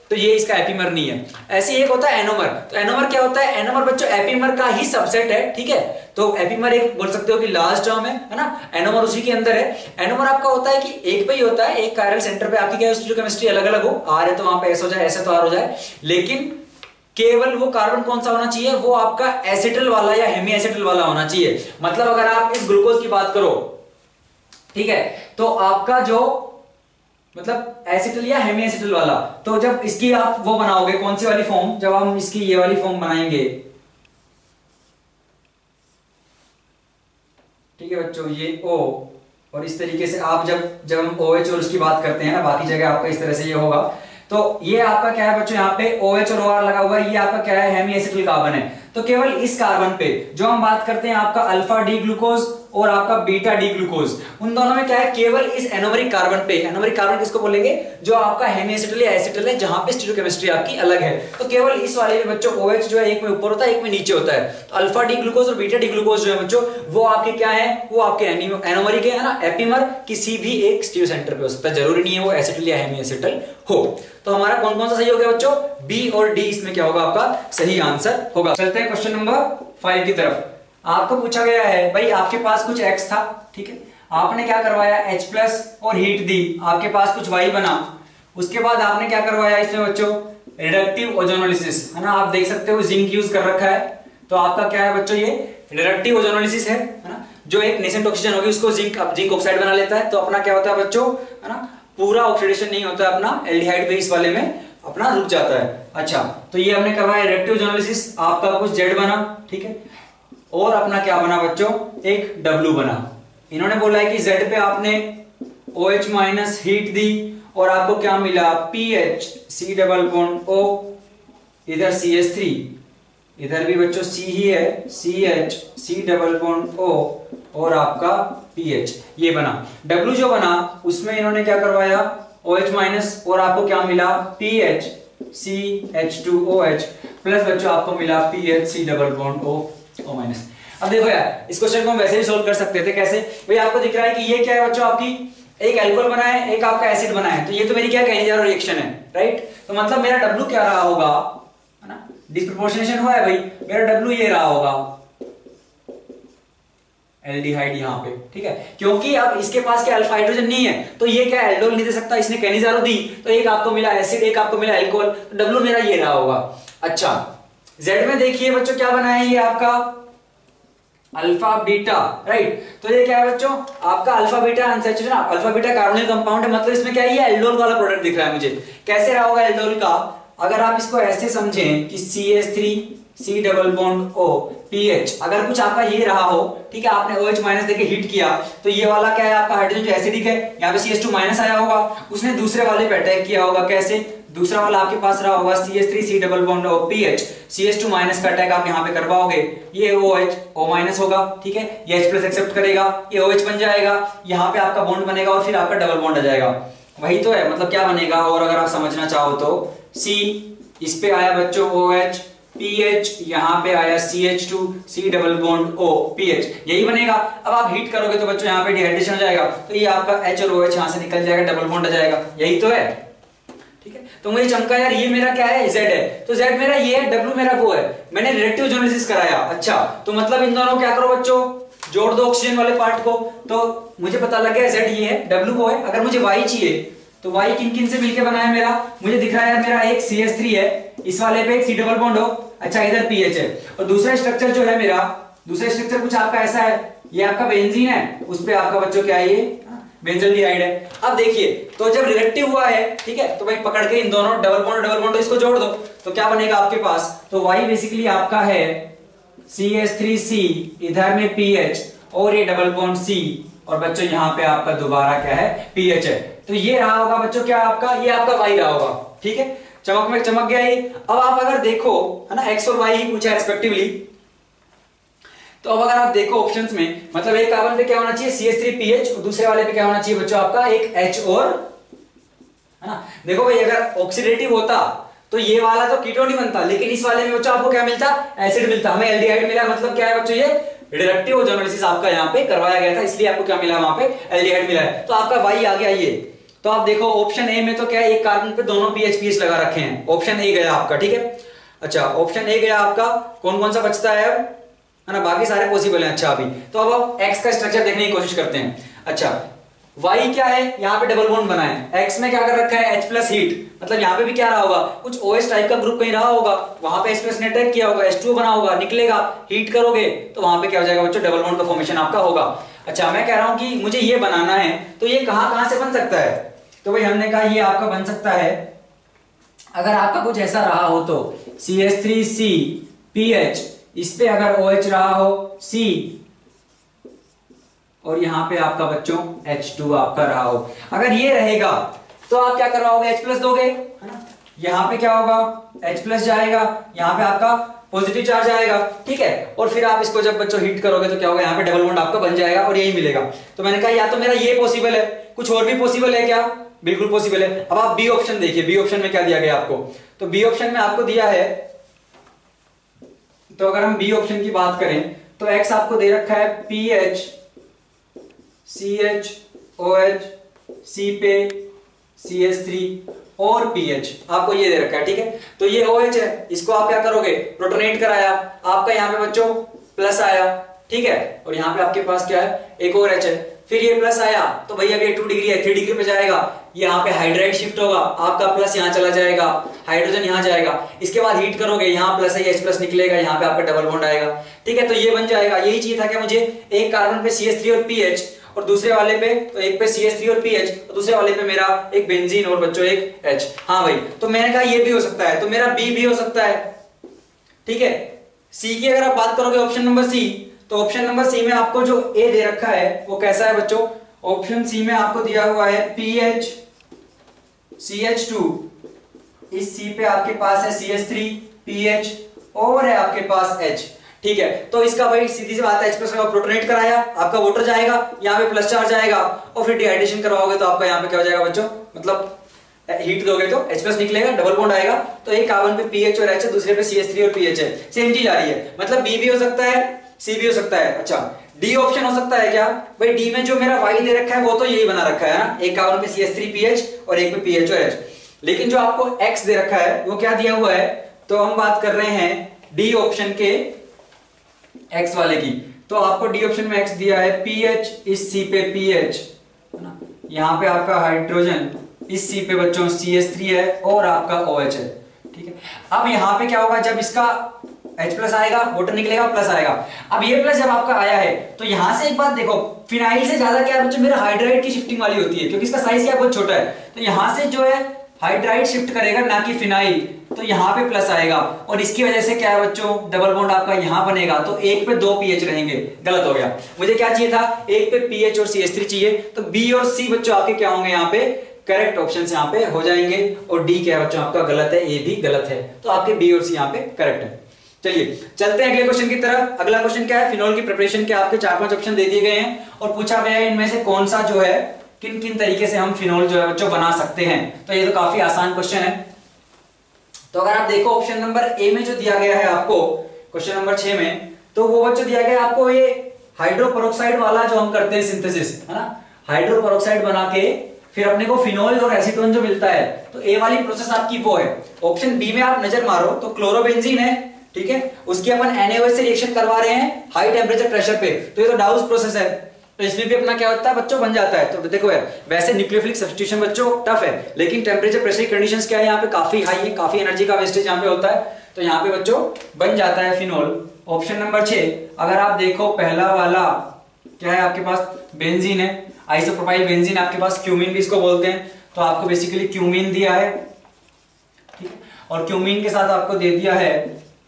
तो ये इसका एपीमर नहीं है। ऐसे एक होता है एनोमर। तो एनोमर क्या होता है? एनोमर बच्चों एपीमर का ही सबसेट है, ठीक है। तो एपीमर एक बोल सकते हो कि लार्ज टर्म है ना, एनोमर उसी के अंदर है। एनोमर आपका होता है कि एक पे ही होता है, एक कायरल सेंटर पे आपकी क्या स्टीरियोकेमिस्ट्री अलग अलग हो, आर है तो वहां पे एस हो जाए, ऐसे तो आर हो जाए, लेकिन केवल वो कार्बन कौन सा होना चाहिए? वो आपका एसिटल वाला या हेमी एसिटल वाला होना चाहिए। मतलब अगर आप इस ग्लूकोज की बात करो, ठीक है, तो आपका जो मतलब एसिटल या हेमी एसिटल वाला, तो जब इसकी आप वो बनाओगे कौन सी वाली फॉर्म, जब हम इसकी ये वाली फॉर्म बनाएंगे, ठीक है बच्चों, ये O, और इस तरीके से आप जब हम OH और उसकी बात करते हैं ना, बाकी जगह आपका इस तरह से ये होगा, तो ये आपका क्या है बच्चों, यहाँ पे OH और OR लगा हुआ है, ये आपका क्या है? हेमी एसिटिल कार्बन है। तो केवल इस कार्बन पे जो हम बात करते हैं आपका अल्फा डी ग्लूकोज और आपका बीटा डी ग्लूकोज, उन दोनों में क्या है? केवल इस एनोमरिक कार्बन पे, एनोमरिक कार्बन किसको बोलेंगे? जो आपका हेमी एसिटिल या एसिटिल है, जहां पे स्टीरियोकेमिस्ट्री आपकी अलग है। तो केवल इस वाले में बच्चों OH जो है एक में ऊपर होता है, एक में नीचे होता है। तो अल्फा डी ग्लूकोज और बीटा डी ग्लूकोज जो है बच्चों, वो आपके क्या है? वो आपके एनोमरिक है ना, एपीमर किसी भी एक स्टीरियो सेंटर पे हो सकता है, जरूरी नहीं है वो एसिटिल या हेमी एसिटिल हो। तो हमारा कौन कौन सा सही हो गया बच्चों? बी और डी इसमें क्या होगा? आपका सही आंसर होगा। चलते हैं क्वेश्चन नंबर 5 की तरफ। आपको पूछा गया है भाई, आपके पास कुछ X था, ठीक है, आपने क्या करवाया? H+ और हीट दी, आपके पास कुछ Y बना, उसके बाद आपने क्या करवाया इसमें बच्चों? रिडक्टिव ओजोनोलिसिस, है ना, आप देख सकते हो जिंक यूज कर रखा है। तो आपका क्या है बच्चों? ये रिडक्टिव ओजोनोलिसिस है ना, जो एक नेसेंट ऑक्सीजन होगी उसको जिंक ऑक्साइड बना लेता है। तो अपना क्या होता है बच्चों, है ना, पूरा ऑक्सीडेशन नहीं होता है अपना, एल्डिहाइड बेस वाले में अपना रुक जाता है। अच्छा, तो ये हमने करवाया रिडक्टिव ओजोनोलिसिस, आपका कुछ Z बना, ठीक है, और अपना क्या बना बच्चों? एक W बना। इन्होंने बोला है कि Z पे आपने OH- हीट दी और आपको क्या मिला? PH, C double bond O, इधर CH3, इधर भी बच्चों C ही है, CH, C double bond O और आपका PH, ये बना। W जो बना उसमें इन्होंने क्या करवाया? OH- और आपको क्या मिला? PH, CH2OH प्लस बच्चों आपको मिला PH, C double bond O। अब देखो यार, इस क्वेश्चन को हम वैसे ही सोल्व कर सकते थे। कैसे भाई? आपको दिख रहा है कि ये क्या है बच्चों? आपकी एक अल्कोहल बना है, एक आपका एसिड बना है, तो ये तो मेरी क्या कहने जा रहा रिएक्शन है, राइट? तो मतलब मेरा W क्या रहा होगा, है ना, डिस्प्रोपोर्शनेशन हुआ है भाई, मेरा W ये रहा होगा एल्डिहाइड यहाँ पे, ठीक है, क्योंकि अब इसके पास क्या अल्फा हाइड्रोजन नहीं है, तो ये क्या एल्डोल नहीं दे सकता, इसने कैनिजारो दी, तो एक आपको मिला एसिड, एक आपको मिला अल्कोहल, तो W मेरा ये रहा होगा। अच्छा, Z में देखिए बच्चों क्या बना है? ये आपका अल्फा बीटा, राइट? तो ये क्या है बच्चों? आपका alpha beta unsaturated, alpha beta carbonyl compound है, मतलब इसमें क्या है? ये एल्डोल वाला प्रोडक्ट दिख रहा है मुझे। कैसे रहा होगा एल्डोल का? अगर आप इसको ऐसे समझें कि CH3, C double bond O, PH, अगर कुछ आपका ये रहा हो, ठीक है, आपने OH- देके हीट किया, तो ये वाला क्या है आपका हाइड्रोजन जो एसिडिक है, यहाँ पे CH2- आया होगा, उसने दूसरे वाले पे अटैक किया होगा। कैसे? दूसरा वाला आपके पास रहा होगा CH3, C double bond O, PH, CH2- का अटैक आप यहाँ पे करवाओगे, ये OH O- होगा, ठीक है, ये H+ एक्सेप्ट करेगा, ये OH बन जाएगा, यहाँ पे आपका बॉन्ड बनेगा और फिर आपका डबल बॉन्ड आ जाएगा। वही तो है, मतलब क्या बनेगा? और अगर आप समझना चाहो तो C, इस पे आया बच्चों OH, PH, यहाँ पे आया CH2, C double bond O, PH, यही बनेगा। अब आप हीट करोगे तो बच्चों यहाँ पे डिहाइड्रेशन हो जाएगा, तो ये आपका H और OH यहाँ से निकल जाएगा, डबल बॉन्ड आ जाएगा, यही तो है, ठीक है। तो मुझे चमका यार, ये मेरा क्या है? Z है, तो Z मेरा ये है, W मेरा वो है, मैंने रिडक्टिव ओजोनोलिसिस कराया। अच्छा, तो मतलब इन दोनों क्या करो बच्चों? जोड़ दो ऑक्सीजन वाले पार्ट को, तो मुझे पता लग गया Z ये है, W वो है। अगर मुझे Y चाहिए तो Y किन किन से मिलके बना है मेरा? मुझे दिख रहा है मेरा एक CH3 है, इस वाले पे एक C डबल बॉन्ड हो, अच्छा इधर PH है, और दूसरा स्ट्रक्चर जो है मेरा, दूसरा स्ट्रक्चर कुछ आपका ऐसा है, ये आपका बेंजीन है, उस पे आपका बच्चों क्या है? ये बेंजल्डिहाइड है। अब देखिए, तो जब रिडक्टिव हुआ है, ठीक है, तो भाई पकड़ के इन दोनों डबल बॉन्ड इसको जोड़ दो, तो क्या बनेगा आपके पास? तो Y बेसिकली आपका है CH3C, इधर में PH और ये डबल बॉन्ड C, और बच्चों यहाँ पे आपका दोबारा क्या है? PH है। तो ये रहा होगा बच्चों क्या आपका? ये आपका Y रहा होगा, ठीक है, चमक में चमक गया ये। अब आप अगर देखो, है ना, X और Y ही पूछा रेस्पेक्टिवली, तो अब अगर आप देखो ऑप्शंस में, मतलब एक कार्बन पे क्या होना चाहिए? CH3PH, और दूसरे वाले पे क्या होना चाहिए बच्चों? आपका एक H और, है ना। देखो भाई, अगर ऑक्सीडेटिव होता तो ये वाला तो कीटोन ही बनता, लेकिन इस वाले में बच्चों आपको क्या मिलता? एसिड मिलता, हमें एल्डिहाइड मिला। मतलब क्या है बच्चों? ये रिडक्टिव ओजोनोलिसिस आपका यहाँ पे करवाया गया था, इसलिए आपको क्या मिला? वहां पे एल्डिहाइड मिला है। तो आपका Y आ गया ये, तो आप देखो ऑप्शन ए में तो क्या है, एक कार्बन पे दोनों पीएच लगा रखे हैं, ऑप्शन ए गया आपका, ठीक है। अच्छा ऑप्शन ए गया आपका, कौन कौन सा बचता है अब, है ना, बाकी सारे पॉसिबल हैं। अच्छा अभी तो अब एक्स का स्ट्रक्चर देखने की कोशिश करते हैं। अच्छा वाई क्या है, यहाँ पे डबल बॉन्ड बना है, एक्स में क्या कर रखा है, H प्लस हीट, मतलब यहाँ पे भी क्या रहा होगा, कुछ OH टाइप का ग्रुप कहीं रहा होगा, वहां पे H प्लस ने अटैक किया होगा, H2O बना होगा, निकलेगा, हीट करोगे तो वहां पे क्या हो जाएगा बच्चों, डबल बॉन्ड का फॉर्मेशन आपका होगा। अच्छा मैं कह रहा हूं कि मुझे ये बनाना है, तो ये कहां कहां से बन सकता है, तो भाई हमने कहा ये आपका बन सकता है, अगर आपका कुछ ऐसा रहा हो तो CH3CPH, इस पे अगर OH रहा हो C, और यहां पे आपका बच्चों H2 आपका रहा हो, अगर ये रहेगा तो आप क्या करवाओगे, H प्लस दोगे, है ना, यहां पे क्या होगा, H प्लस जाएगा, यहां पे आपका पॉजिटिव चार्ज आएगा, ठीक है, और फिर आप इसको जब बच्चों हीट करोगे तो क्या होगा, यहाँ पे डबल बॉन्ड आपका बन जाएगा और यही मिलेगा। तो मैंने कहा या तो मेरा ये पॉसिबल है, कुछ और भी पॉसिबल है क्या, बिल्कुल पॉसिबल है। अब आप बी ऑप्शन देखिए, बी ऑप्शन में क्या दिया गया आपको, तो बी ऑप्शन में आपको दिया है, तो अगर हम बी ऑप्शन की बात करें तो एक्स आपको दे रखा है पीएच, CH C पे CH3 और पीएच आपको ये दे रखा है, ठीक है। तो ये OH है, इसको आप क्या करोगे, प्रोटोनेट कराया, आपका यहाँ पे बच्चों प्लस आया, ठीक है, और यहाँ पे आपके पास क्या है, एक और H है, फिर ये प्लस आया, तो भैया ये 2 डिग्री है, 3 डिग्री पे जाएगा, यहाँ पे हाइड्राइड शिफ्ट होगा, आपका प्लस यहाँ चला जाएगा, हाइड्रोजन यहाँ जाएगा, इसके बाद हीट करोगे, यहाँ प्लस है, H प्लस निकलेगा, यहाँ पे आपका डबल बॉन्ड आएगा, ठीक है। तो ये बन जाएगा, यही चाहिए था क्या मुझे, एक कार्बन पे CH3 और PH, और दूसरे वाले पे, तो एक पे CH3 और PH, और दूसरे वाले पे मेरा एक बेंजीन और बच्चों एक H। हाँ भाई, तो मैंने कहा ये भी हो सकता है, तो मेरा B भी हो सकता है, ठीक है। C की अगर आप बात करोगे ऑप्शन नंबर C, तो ऑप्शन नंबर C में आपको जो A दे रखा है वो कैसा है बच्चों, ऑप्शन C में आपको दिया हुआ है PH CH2, इस C पे आपके पास है CH3 PH और है आपके पास H, ठीक है। तो इसका भाई सीधी सी बात है, H प्लस का प्रोटोनेट कराया, आपका वाटर जाएगा, यहाँ पे प्लस चार्ज आएगा, और फिर डिहाइड्रेशन करवाओगे तो आपका यहाँ पे क्या हो जाएगा बच्चों, मतलब हीट दोगे तो H प्लस निकलेगा, डबल बॉन्ड आएगा, तो एक कार्बन पे PH और H है, दूसरे पे CH3 और PH है, सेम चीज आ रही है, मतलब B भी हो सकता है, C भी हो सकता है। अच्छा D ऑप्शन हो सकता है क्या, भाई D में जो मेरा Y दे रखा है वो तो यही बना रखा है ना, एक कार्बन पे CH3 PH और एक पे PH और H, लेकिन जो आपको X दे रखा है वो क्या दिया हुआ है, तो हम बात कर रहे हैं D ऑप्शन के X वाले की, तो आपको डी ऑप्शन में X दिया है PH, इस C पे PH, है ना, यहाँ पे आपका हाइड्रोजन, इस C पे बच्चों CH3 है और आपका OH है, ठीक है। अब यहाँ पे क्या होगा, जब इसका H प्लस आएगा, वाटर निकलेगा, प्लस आएगा, अब ये प्लस जब आपका आया है तो यहाँ से एक बात देखो, फिनाइल से ज्यादा क्या है बच्चों, मेरा हाइड्राइड की शिफ्टिंग वाली होती है, क्योंकि इसका साइज क्या बहुत छोटा है, तो यहाँ से जो है हाइड्राइड शिफ्ट करेगा ना कि फिनाइल, तो यहाँ पे प्लस आएगा, और इसकी वजह से क्या है बच्चों, डबल बॉन्ड आपका यहाँ बनेगा, तो एक पे 2 पीएच रहेंगे, गलत हो गया, मुझे क्या चाहिए था, एक पे पीएच और CH3 चाहिए, तो बी और सी बच्चों आपके क्या होंगे यहाँ पे, करेक्ट ऑप्शन यहाँ पे हो जाएंगे, और डी क्या है बच्चों आपका गलत है, ए भी गलत है, तो आपके बी और सी यहाँ पे करेक्ट है। चलिए चलते हैं अगले क्वेश्चन की तरफ। अगला क्वेश्चन क्या है, फिनोल की प्रिपरेशन के आपके 4-5 ऑप्शन दे दिए गए हैं, और पूछा गया है इनमें से कौन सा जो है, किन किन तरीके से हम फिनोल जो है बच्चों बना सकते हैं, तो ये तो काफी आसान क्वेश्चन है। तो अगर आप देखो ऑप्शन नंबर ए में जो दिया गया है आपको क्वेश्चन नंबर 6 में, तो वो बच्चों दिया गया है आपको ये हाइड्रोपेरोक्साइड वाला जो हम करते हैं सिंथेसिस, है ना, हाइड्रोपेरोक्साइड बना के फिर अपने को फिनोल और एसीटोन जो मिलता है, तो ए वाली प्रोसेस आपकी वो है। ऑप्शन बी में आप नजर मारो तो क्लोरोबेंजीन है, ठीक है, उसकी अपन NaOH से रिएक्शन करवा रहे हैं हाई टेम्परेचर प्रेशर पे, तो ये तो डाउस प्रोसेस है, तो इसमें भी अपना क्या होता है बच्चों, बन जाता है। तो देखो यार, वैसे न्यूक्लियोफिलिक सब्स्टिट्यूशन बच्चों टफ है, लेकिन टेम्परेचर प्रेशर की कंडीशंस क्या है यहाँ पे काफी हाई है, काफी एनर्जी का वेस्टेज यहाँ पे होता है, तो यहाँ पे बच्चों बन जाता है फिनोल। ऑप्शन नंबर 6 अगर आप देखो, पहला वाला क्या है आपके पास, बेंजीन है, आइसोप्रोपाइल बेंजीन, आपके पास क्यूमीन भी इसको बोलते हैं, तो आपको बेसिकली क्यूमीन दिया है, ठीक है, और क्यूमीन के साथ आपको दे दिया है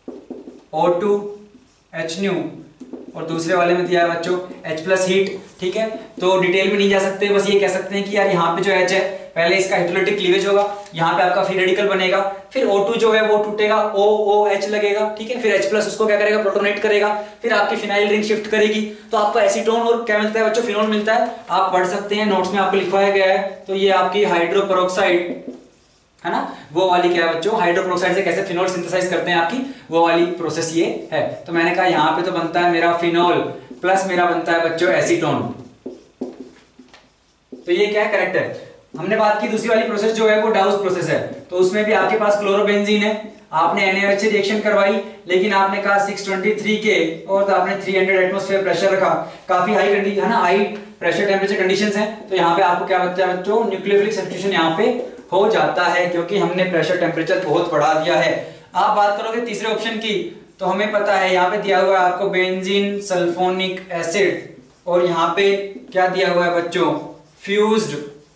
O2 HNu, और दूसरे वाले में दिया है बच्चों H प्लस हीट, ठीक है। तो डिटेल में नहीं जा सकते, बस ये कह सकते हैं कि यार यहाँ पे जो H है, पहले इसका हाइड्रोलाइटिक क्लीवेज होगा, यहाँ पे आपका फ्री रेडिकल बनेगा, फिर O2 जो है वो टूटेगा, OOH लगेगा, ठीक है, फिर H प्लस उसको क्या करेगा, प्रोटोनेट करेगा, फिर आपकी फिनाइल रिंग शिफ्ट करेगी, तो आपको एसीटोन और क्या मिलता है बच्चों, फिनोल मिलता है। आप पढ़ सकते हैं, नोट्स में आपको लिखवाया गया है, तो ये आपकी हाइड्रोपेरोक्साइड है ना, वो वाली क्या है बच्चों, हाइड्रोपेरोक्साइड से कैसे फिनोल सिंथेसाइज करते हैं आपकी वो वाली प्रोसेस ये है। तो मैंने कहा यहाँ पे तो बनता है मेरा फिनोल प्लस मेरा बनता है बच्चों एसीटोन, तो ये क्या है, करेक्ट है। हमने बात की दूसरी वाली प्रोसेस जो है वो डाउस प्रोसेस है, तो उसमें भी आपके पास क्लोरोबेंजीन है, आपने NaOH से रिएक्शन करवाई, लेकिन आपने कहा 623 के और तो आपने 300 एटमॉस्फेयर प्रेशर रखा, काफी हाई कंडीशन है ना, हाई प्रेशर टेम्परेचर कंडीशंस हैं, तो यहाँ पे आपको क्या बचता है बच्चों, न्यूक्लियोफिलिक सब्स्टिट्यूशन यहाँ पे हो जाता है, क्योंकि हमने प्रेशर टेम्परेचर बहुत बढ़ा दिया है। आप बात करोगे तीसरे ऑप्शन की, तो हमें पता है यहाँ पे दिया हुआ है आपको बेंजीन सल्फोनिक एसिड, और यहाँ पे क्या दिया हुआ है बच्चों, फ्यूज्ड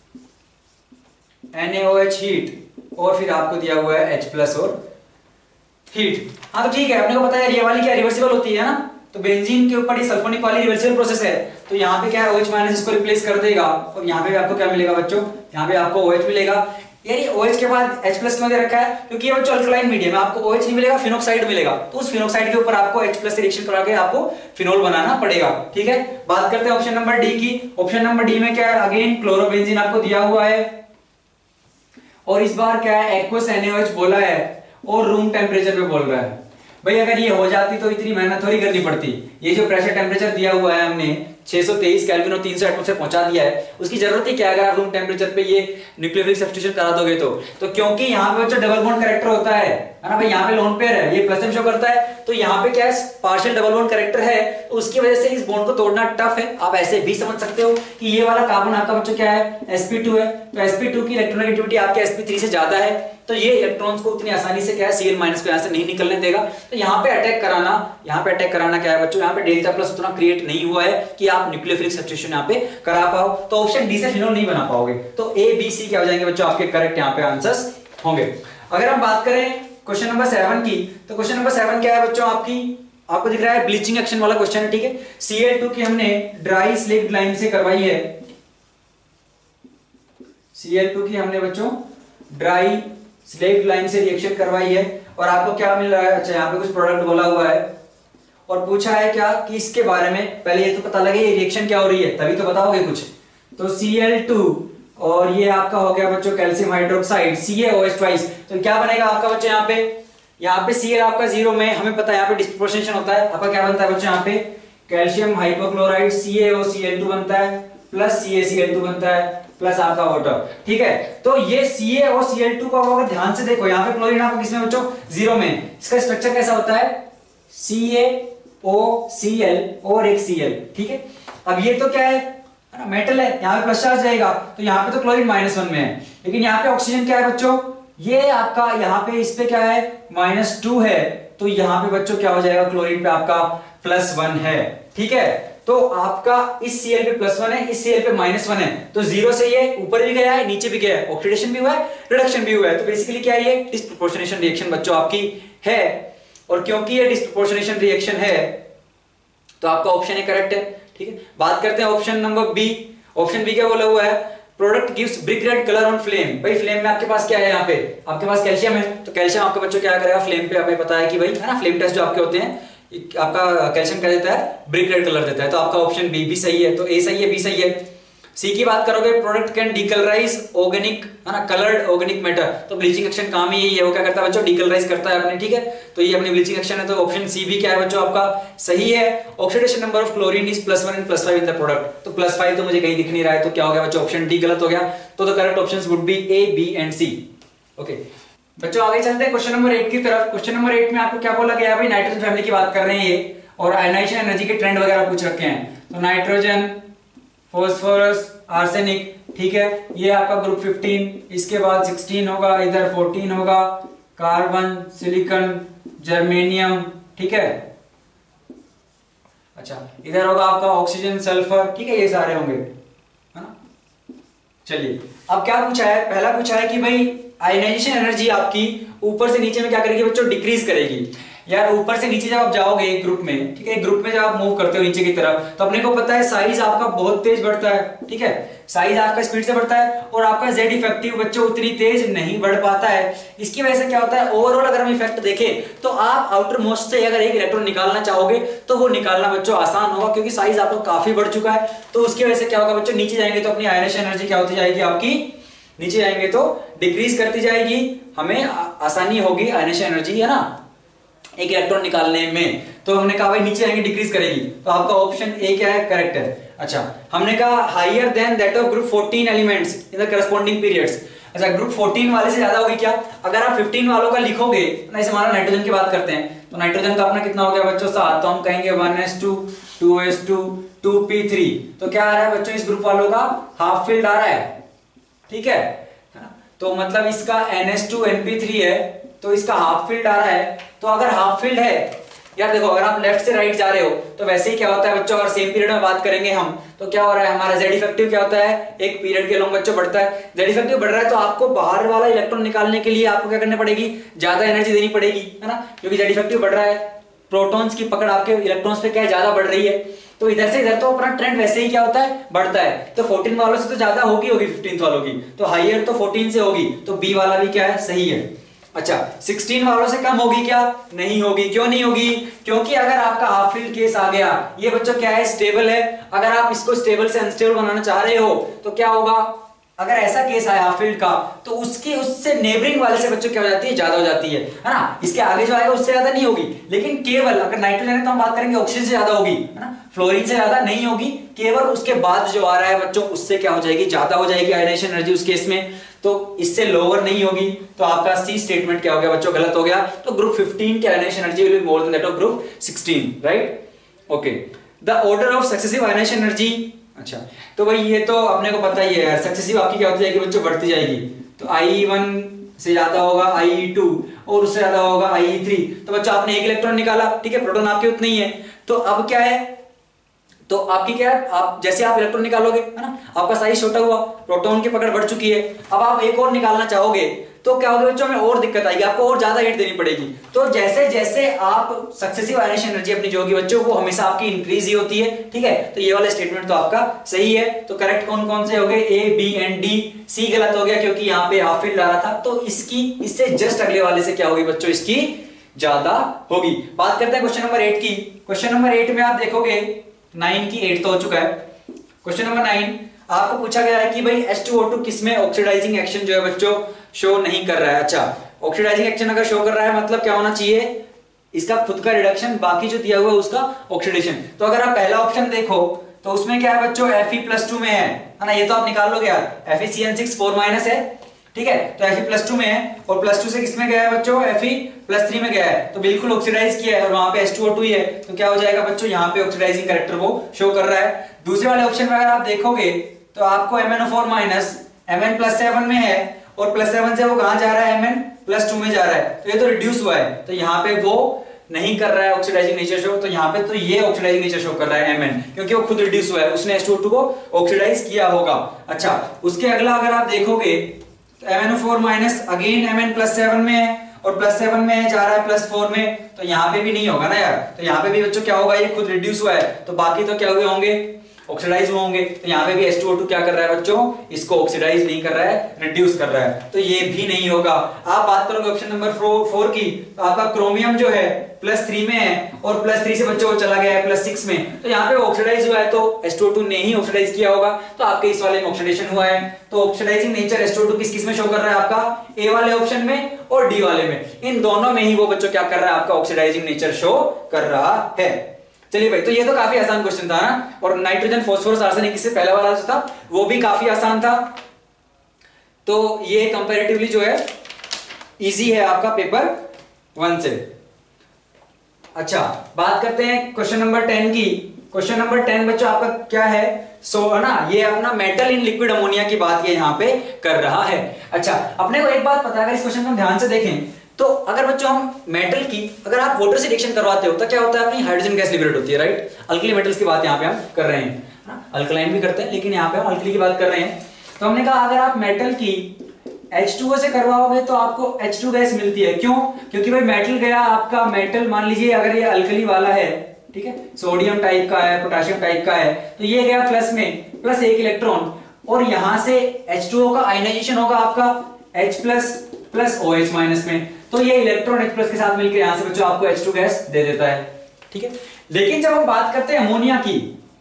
NaOH हीट, और फिर आपको दिया हुआ है H+ और हीट। हाँ तो ठीक है, अपने को पता है ये वाली क्या रिवर्सिबल होती है ना, तो बेंजीन के ऊपर ये सल्फोनिक वाली रिवर्सिबल प्रोसेस है, तो यहाँ पे क्या है OH- इसको रिप्लेस कर देगा, और यहाँ पे भी आपको क्या मिलेगा बच्चों, यहाँ पे आपको OH मिलेगा। यार ये OH के बाद H+ क्यों दे रखा है, क्योंकि ये बच्चों अल्कलाइन मीडियम है, आपको OH नहीं मिलेगा, फिनोक्साइड मिलेगा, तो उस फिनोक्साइड के ऊपर आपको H+ से रिएक्शन करा के आपको फिनोल बनाना पड़ेगा। ठीक है, बात करते हैं ऑप्शन नंबर डी की। ऑप्शन नंबर डी में क्या है, अगेन क्लोरोबेंजीन आपको दिया हुआ है, और इस बार क्या है, एक्वस NaOH बोला है, और रूम टेम्परेचर पे बोल रहा है। भाई अगर ये हो जाती तो इतनी मेहनत थोड़ी करनी पड़ती, ये जो प्रेशर टेम्परेचर दिया हुआ है हमने 623 केल्विन और 300 एटमॉस्फेयर पहुंचा दिया है, उसकी जरूरत ही क्या है अगर आप रूम टेम्परेचर पे ये न्यूक्लियोफिलिक सब्स्टिट्यूशन करा दोगे तो क्योंकि यहाँ पे बच्चों डबल बॉन्ड कैरेक्टर होता है ना भाई, यहाँ पे लोन पेयर है, ये प्लस शो करता है, तो यहाँ पे क्या है, पार्शियल डबल बॉन्ड कैरेक्टर है, तो उसकी वजह से इस बॉन्ड को तोड़ना टफ है। आप ऐसे भी समझ सकते हो कि ये वाला कार्बन आपका बच्चों क्या है, sp2 है, तो sp2 की इलेक्ट्रोनेगेटिविटी आपके sp3 से ज्यादा है, तो ये इलेक्ट्रॉन्स को उतनी आसानी से क्या है Cl- को यहां से नहीं निकलने देगा, तो यहाँ पे अटैक कराना क्या है बच्चों, यहाँ पे डेल्टा प्लस उतना क्रिएट नहीं हुआ है कि आप न्यूक्लियोफिलिक सब्स्टिट्यूशन यहाँ पे करा पाओ, तो ऑप्शन डी से फिनोल नहीं बना पाओगे, तो ए बी सी क्या हो जाएंगे बच्चों आपके करेक्ट यहाँ पे आंसर्स होंगे। अगर हम बात करें क्वेश्चन नंबर 7 की, तो क्वेश्चन नंबर 7 क्या है बच्चों, आपको दिख रहा है ब्लीचिंग एक्शन वाला क्वेश्चन है। ठीक है, Cl2 की हमने ड्राई स्लेक्ड लाइन से करवाई है, Cl2 की हमने बच्चों ड्राई स्लेक्ड लाइन से रिएक्शन करवाई है, और आपको क्या मिल रहा है, अच्छा यहाँ पे कुछ प्रोडक्ट बोला हुआ है और पूछा है क्या कि इसके बारे में पहले ये तो पता लगे ये रिएक्शन क्या हो रही है, तभी तो बताओगे कुछ। तो Cl2 और ये आपका हो गया बच्चों कैल्शियम हाइड्रोक्साइड CaOH ट्वाइस, तो क्या बनेगा आपका बच्चों, यहाँ पे Cl आपका 0 में, हमें पता है यहाँ पे डिस्प्रोपोर्शनेशन होता है, आपका क्या बनता है बच्चों, यहाँ पे कैल्शियम हाइपोक्लोराइड CaOCl2 बनता है, प्लस CaCl2 बनता है, प्लस आपका वाटर। ठीक है, तो ये CaOCl2 को अगर ध्यान से देखो, यहाँ पे क्लोरीन आपको किसमें बच्चों, 0 में, इसका स्ट्रक्चर कैसा होता है, CaOCl और एक Cl। ठीक है, अब ये तो क्या है ना, मेटल है, यहाँ पे प्लस चार्ज रहेगा, तो यहाँ पे तो क्लोरीन -1 में है, लेकिन यहाँ पे ऑक्सीजन क्या है बच्चों, ये आपका यहाँ पे इस पे क्या है -2 है, तो यहाँ पे बच्चों क्या हो जाएगा, क्लोरीन पे आपका +1 है। ठीक है, तो आपका इस Cl पे +1 है, इस Cl पे -1 है, तो 0 से ये ऊपर भी गया है, नीचे भी गया है, ऑक्सीडेशन भी हुआ है, रिडक्शन भी हुआ है, तो बेसिकली क्या है, ये डिस्प्रोपोर्शनेशन रिएक्शन बच्चों आपकी है, और क्योंकि ये डिस्प्रोपोर्शनेशन रिएक्शन है तो आपका ऑप्शन ए करेक्ट है। ठीक है, बात करते हैं option number B. Option B क्या बोला हुआ है, product gives brick red colour on flame. भाई फ्लेम में आपके पास क्या है, यहाँ पे आपके पास कैल्शियम है, तो कैल्शियम आपके बच्चों क्या करेगा फ्लेम पे, हमें पता है कि भाई है ना, फ्लेम टेस्ट जो आपके होते हैं आपका कैल्शियम क्या देता है, ब्रिक रेड कलर देता है, तो आपका ऑप्शन बी भी सही है, तो ए सही है, बी सही है। सी की बात करोगे, प्रोडक्ट कैन डीकलराइज ऑर्गेनिक है ना, कलर्ड ऑर्गेनिक मैटर, तो ब्लीचिंग एक्शन काम ही यही है, वो क्या करता है बच्चों, डीकलराइज करता है अपने। ठीक है, तो ये अपनी ब्लीचिंग एक्शन है, तो ऑप्शन सी भी क्या है बच्चों आपका सही है। Oxidation number of chlorine is +1 and +5 in the product, तो +5 तो मुझे कहीं दिख नहीं रहा है, तो क्या हो गया बच्चों, ऑप्शन डी गलत हो गया, तो the correct options would be A B and C. Okay बच्चों, आगे चलते हैं क्वेश्चन नंबर 8 की तरफ। क्वेश्चन नंबर 8 में आपको क्या बोला गया है, भाई नाइट्रोजन फैमिली की बात कर रहे हैं ये, और आयनाइजेशन एनर्जी के ट्रेंड वगैरह पूछ रखे हैं, तो नाइट्रोजन, फॉस्फोरस, आर्सेनिक। ठीक है, ये आपका ग्रुप 15, इसके बाद 16 होगा, इधर 14 होगा, कार्बन, सिलिकॉन, जर्मेनियम। ठीक है, अच्छा इधर होगा आपका ऑक्सीजन, सल्फर। ठीक है, ये सारे होंगे, है ना। चलिए अब क्या पूछा है, पहला पूछा है कि भाई आयनाइजेशन एनर्जी आपकी ऊपर से नीचे में क्या करेगी बच्चों, डिक्रीज करेगी। यार ऊपर से नीचे जब आप जाओगे एक ग्रुप में, ठीक है, एक ग्रुप में जब आप मूव करते हो नीचे की तरफ, तो अपने को पता है साइज आपका बहुत तेज बढ़ता है। ठीक है, साइज आपका स्पीड से बढ़ता है, और आपका जेड इफेक्टिव बच्चों उतनी तेज नहीं बढ़ पाता है। इसकी वजह से क्या होता है, ओवरऑल अगर हम इफेक्ट देखें तो आप आउटर मोस्ट से अगर एक इलेक्ट्रॉन निकालना चाहोगे तो वो निकालना बच्चों आसान होगा, क्योंकि साइज आपका काफी बढ़ चुका है। तो उसकी वजह से क्या होगा बच्चों, नीचे जाएंगे तो अपनी आयनाइजेशन एनर्जी क्या होती जाएगी आपकी, नीचे जाएंगे तो डिक्रीज करती जाएगी, हमें आसानी होगी आयनाइजेशन एनर्जी है ना एक इलेक्ट्रॉन निकालने में। तो हमने कहा भाई नीचे आएंगे डिक्रीज करेगी, तो आपका ऑप्शन ए क्या है, करेक्ट है। अच्छा, हमने कहा higher than that of group 14 elements in the corresponding periods. अच्छा, ग्रुप 14 वाले से ज्यादा होगी क्या? अगर आप 15 वालों का लिखोगे ना, इसे हमारा नाइट्रोजन की बात करते हैं, तो नाइट्रोजन का अपना कितना हो गया बच्चों 7, तो हम कहेंगे 1s2 2s2 2p3। तो क्या आ रहा है बच्चों इस ग्रुप वालों का हाफ फील्ड आ रहा है, ठीक है ना? तो मतलब इसका ns2 np3 है, तो इसका हाफ फील्ड आ रहा है। तो अगर हाफ फील्ड है यार, देखो अगर आप लेफ्ट से राइट जा रहे हो तो वैसे ही क्या होता है बच्चों, अगर सेम पीरियड में बात करेंगे हम, तो क्या हो रहा है हमारा जेड इफेक्टिव क्या होता है, एक पीरियड के लॉन्ग बच्चों बढ़ता है। जेड इफेक्टिव बढ़ रहा है तो आपको बाहर वाला इलेक्ट्रॉन निकालने के लिए आपको क्या करनी पड़ेगी, ज्यादा एनर्जी देनी पड़ेगी, है ना? क्योंकि जेड इफेक्टिव बढ़ रहा है, प्रोटॉन्स की पकड़ आपके इलेक्ट्रॉन्स पे क्या है, ज्यादा बढ़ रही है। तो इधर से इधर तो अपना ट्रेंड वैसे ही क्या होता है, बढ़ता है। तो 14 वालों से तो ज्यादा होगी 15 वालों की, तो हाइयर तो 14 से होगी, तो बी वाला भी क्या है, सही है। अच्छा, 16 वालों से कम होगी क्या? नहीं होगी। क्यों नहीं होगी? क्योंकि अगर आपका हाफ फील्ड केस आ गया, ये बच्चों क्या है, स्टेबल है। अगर आप इसको स्टेबल से अनस्टेबल बनाना चाह रहे हो तो क्या होगा, अगर ऐसा केस आया हाफ फील्ड का, तो उसकी उससे नेबरिंग वाले से बच्चों क्या हो जाती है, ज्यादा हो जाती है ना? इसके आगे जो आएगा उससे ज्यादा नहीं होगी, लेकिन केवल अगर नाइट्रोजन है तो हम बात करेंगे ऑक्सीजन से ज्यादा होगी, है ना? फ्लोरीन से ज्यादा नहीं होगी, केवल उसके बाद जो आ रहा है बच्चों उससे क्या हो जाएगी, ज्यादा हो जाएगी आयोनाइजेशन एनर्जी उस केस में, तो इससे लोअर नहीं होगी। तो आपका सी स्टेटमेंट क्या हो गया बच्चों, गलत हो गया। तो ग्रुप 15 की ionization energy will be more than that of group 16, right? Okay, the order of successive ionization energy. अच्छा, तो भाई ये तो अपने को पता ही है यार, सक्सेसिव आपकी क्या होती जाएगी बच्चों, बढ़ती जाएगी। तो IE1 से ज्यादा होगा IE2 और उससे ज्यादा होगा IE3। तो बच्चों आपने एक इलेक्ट्रॉन निकाला, ठीक है, प्रोटॉन आपके उतने ही है, तो अब क्या है, तो आपकी क्या है, आप जैसे आप इलेक्ट्रॉन निकालोगे, है ना, आपका साइज छोटा हुआ, प्रोटॉन की पकड़ बढ़ चुकी है, अब आप एक और निकालना चाहोगे तो क्या होगा बच्चों, में और दिक्कत आएगी, आपको और ज्यादा हीट देनी पड़ेगी। तो जैसे जैसे आप सक्सेसिव आयोनाइजेशन एनर्जी अपनी जो होगी बच्चों, वो हमेशा आपकी इंक्रीज ही होती है, ठीक है? तो ये वाला स्टेटमेंट तो आपका सही है। तो करेक्ट कौन कौन से हो गए, A, B and D. C गलत हो गया क्योंकि यहाँ पे हाफ फील्ड आ रहा था, तो इसकी इससे जस्ट अगले वाले से क्या होगी बच्चों, इसकी ज्यादा होगी। बात करते हैं क्वेश्चन नंबर 8 की। क्वेश्चन नंबर 8 में आप देखोगे 9 की 8 तो हो चुका है। क्वेश्चन नंबर 9 आपको पूछा गया है कि भाई H2O2 किसमें ऑक्सीडाइजिंग एक्शन जो है बच्चों शो नहीं कर रहा है। अच्छा, ऑक्सीडाइजिंग एक्शन अगर शो कर रहा है मतलब क्या होना चाहिए, इसका खुद का रिडक्शन, बाकी जो दिया हुआ है उसका ऑक्सीडेशन। तो अगर आप पहला ऑप्शन देखो तो उसमें क्या है बच्चों, Fe+2 में है ना, ये तो आप निकाल लोगे यार, FeCN6 4 माइनस है, ठीक है? तो Fe+2 में है, और +2 से किसमें गया है बच्चों, Fe+3 में गया है, तो बिल्कुल ऑक्सीडाइज किया है, और वहां पे H2O2 ही है, तो क्या हो जाएगा बच्चों, यहाँ पे ऑक्सीडाइजिंग कैरेक्टर वो शो कर रहा है। दूसरे वाले ऑप्शन में अगर आप देखोगे तो आपको MnO4 माइनस Mn+7 में है, और +7 से वो कहां जा रहा है, Mn+2 में जा रहा है, तो ये तो रिड्यूस हुआ है, तो यहाँ पे वो नहीं कर रहा है ऑक्सीडाइजिंग नेचर शो, तो यहाँ पे तो ये ऑक्सीडाइजिंग नेचर शो कर रहा है Mn, क्योंकि वो खुद रिड्यूस हुआ है, उसने H2O2 को ऑक्सीडाइज किया होगा। अच्छा, उसके अगला अगर आप देखोगे तो MnO4 माइनस अगेन Mn+7 में है, और +7 में जा रहा है +4 में, तो यहाँ पे भी नहीं होगा ना यार, तो यहाँ पे भी बच्चों क्या होगा, ये खुद रिड्यूस हुआ है, तो बाकी तो क्या हुए होंगे, ऑक्सीडाइज होंगे। तो यहाँ पे भी H2O2 क्या कर रहा है बच्चों, इसको ऑक्सीडाइज नहीं कर रहा है, रिड्यूस कर रहा है, तो ये भी नहीं होगा। आप बात करोगे ऑप्शन नंबर 4 की, तो आपका क्रोमियम जो है +3 में है, और +3 से बच्चों वो चला गया है +6 में, तो यहाँ पे ऑक्सीडाइज हुआ है, तो H2O2 ने ही ऑक्सीडाइज किया होगा, तो आपके इस वाले में ऑक्सीडेशन हुआ है। तो ऑक्सीडाइजिंग नेचर H2O2 किस किस में शो कर रहा है, आपका ए वाले ऑप्शन में और डी वाले में, इन दोनों में ही वो बच्चों क्या कर रहा है, आपका ऑक्सीडाइजिंग नेचर शो कर रहा है। चलिए भाई, तो ये तो काफी आसान क्वेश्चन था ना, और नाइट्रोजन फास्फोरस आर्सेनिक इससे पहला वाला जो था वो भी काफी आसान था, तो ये कंपैरेटिवली जो है इजी है आपका पेपर 1 से। अच्छा, बात करते हैं क्वेश्चन नंबर 10 की। क्वेश्चन नंबर 10 बच्चों आपका क्या है, है ना, ये अपना मेटल इन लिक्विड अमोनिया की बात ये यहाँ पे कर रहा है। अच्छा, अपने को एक बात पता है, अगर इस क्वेश्चन को हम ध्यान से देखें तो अगर बच्चों हम मेटल की अगर आप वाटर से रिएक्शन करवाते हो तो क्या होता है, अपनी हाइड्रोजन गैस लिबरेट होती है, राइट? अल्कली मेटल्स की बात यहाँ पे हम कर रहे हैं, अल्कलाइन भी करते हैं, लेकिन यहाँ पे हम अल्कली की बात कर रहे हैं। तो हमने कहा अगर आप मेटल की H2O से करवाओगे तो आपको H2 गैस मिलती है। क्यों? क्योंकि भाई मेटल गया आपका, मेटल मान लीजिए अगर ये अल्कली वाला है, ठीक है, सोडियम टाइप का है, पोटेशियम टाइप का है, तो ये गया प्लस में, प्लस एक इलेक्ट्रॉन, और यहां से H2O का आयनाइजेशन होगा आपका H प्लस OH माइनस में, तो ये इलेक्ट्रॉन H प्लस के साथ मिलकर यहां से बच्चों आपको H2 गैस दे देता है, ठीक है। लेकिन जब हम बात करते हैं अमोनिया की,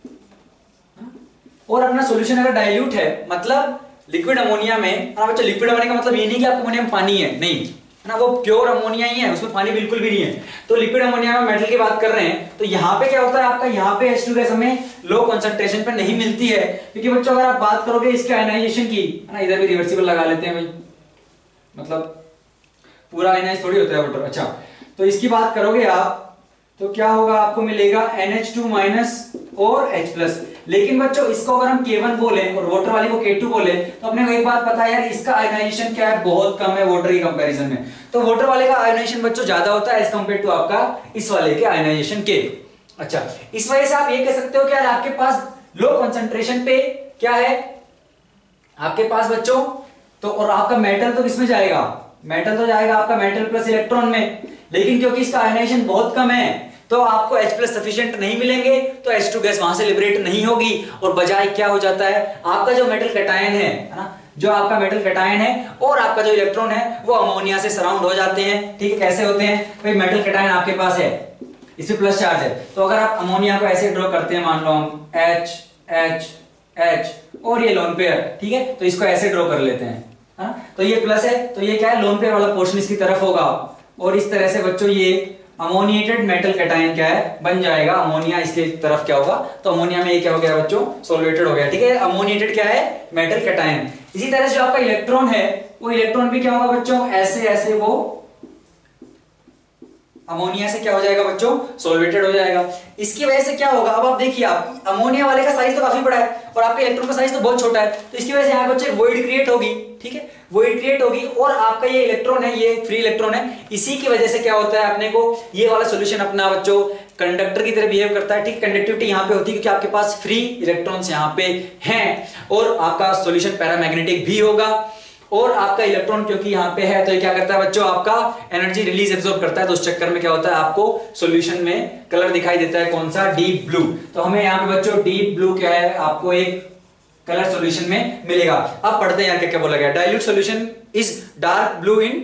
और अपना सॉल्यूशन अगर डाइल्यूट है, मतलब लिक्विड अमोनिया में, बच्चों लिक्विड अमोनिया का मतलब ये नहीं कि आपको अमोनिया में पानी है, नहीं, ना, वो प्योर अमोनिया ही है, उसमें पानी बिल्कुल भी नहीं है। तो लिक्विड अमोनिया में मेटल की बात कर रहे हैं, तो यहाँ पे क्या होता है आपका, यहाँ पे H2 गैस हमें लो कंसंट्रेशन पे नहीं मिलती है, क्योंकि बच्चों अगर आप बात करोगे इसके आयनाइजेशन की, है ना, इधर भी रिवर्सिबल लगा लेते हैं भाई, मतलब पूरा आयनाइज थोड़ी होता है वाटर। अच्छा, तो इसकी बात करोगे आप तो क्या होगा, आपको मिलेगा NH2 माइनस और H+। लेकिन बच्चों इसको अगर हम K1 बोले और वाटर वाली को K2 बोले, तो अपने को एक बात पता है यार, इसका आयनाइजेशन क्या है, बहुत कम है वाटर की कंपैरिजन में। तो वाटर वाले का आयनाइजेशन बच्चों ज्यादा होता है एज कंपेयर टू आपका इस वाले के आयनाइजेशन के। अच्छा, इस वजह से आप ये कह सकते हो कि यार आपके पास लो कंसंट्रेशन पे क्या है आपके पास बच्चों, तो और आपका मेटल तो किसमें जाएगा, मेटल तो जाएगा आपका मेटल प्लस इलेक्ट्रॉन में, लेकिन क्योंकि इसका आयनाइजेशन बहुत कम है तो आपको H+ सफिशिएंट नहीं मिलेंगे, तो H2 गैस वहां से लिबरेट नहीं होगी, और बजाय क्या हो जाता है, आपका जो मेटल कैटायन है ना, जो आपका मेटल कैटायन है और आपका जो इलेक्ट्रॉन है वो अमोनिया से सराउंड हो जाते हैं। ठीक है, कैसे होते हैं भाई, मेटल कैटायन आपके पास है, इसमें प्लस चार्ज है, तो अगर आप अमोनिया को ऐसे ड्रॉ करते हैं, मान लो हम H H H और ये लोन पेयर, ठीक है, तो इसको ऐसे ड्रॉ कर लेते हैं, है ना, तो ये प्लस है, तो ये क्या है, लोन पेयर वाला पोर्शन इसकी तरफ होगा, और इस तरह से बच्चों ये अमोनिएटेड मेटल कैटायन क्या है बन जाएगा, अमोनिया इसके तरफ क्या होगा, तो अमोनिया में ये क्या हो गया बच्चों, सोल्वेटेड हो गया। ठीक है, अमोनिएटेड क्या है, मेटल कैटायन। इसी तरह से जो आपका इलेक्ट्रॉन है, वो इलेक्ट्रॉन भी क्या होगा बच्चों, ऐसे ऐसे वो अमोनिया से क्या हो जाएगा बच्चों, सोल्वेटेड हो जाएगा। इसकी वजह से क्या होगा, अब आप देखिए, आप अमोनिया वाले का साइज तो काफी बड़ा है और आपके इलेक्ट्रॉन का साइज तो बहुत छोटा है, तो इसकी वजह से यहाँ बच्चे वॉइड क्रिएट होगी। ठीक है, वॉइड क्रिएट होगी, और आपका ये इलेक्ट्रॉन है, ये फ्री इलेक्ट्रॉन है, इसी की वजह से क्या होता है, अपने को ये वाला सोल्यूशन अपना बच्चों कंडक्टर की तरह बिहेव करता है। ठीक, कंडक्टिविटी यहाँ पे होती है क्योंकि आपके पास फ्री इलेक्ट्रॉन्स यहाँ पे हैं, और आपका सोल्यूशन पैरामैग्नेटिक भी होगा, और आपका इलेक्ट्रॉन क्योंकि यहाँ पे है, तो ये क्या करता है बच्चों, आपका एनर्जी रिलीज एब्जॉर्ब करता है, तो उस चक्कर में क्या होता है, आपको सॉल्यूशन में कलर दिखाई देता है, कौन सा, डीप ब्लू। तो हमें यहाँ पे बच्चों डीप ब्लू क्या है, आपको एक कलर सॉल्यूशन में मिलेगा। अब पढ़ते हैं यार क्या बोला गया, dilute solution is dark blue in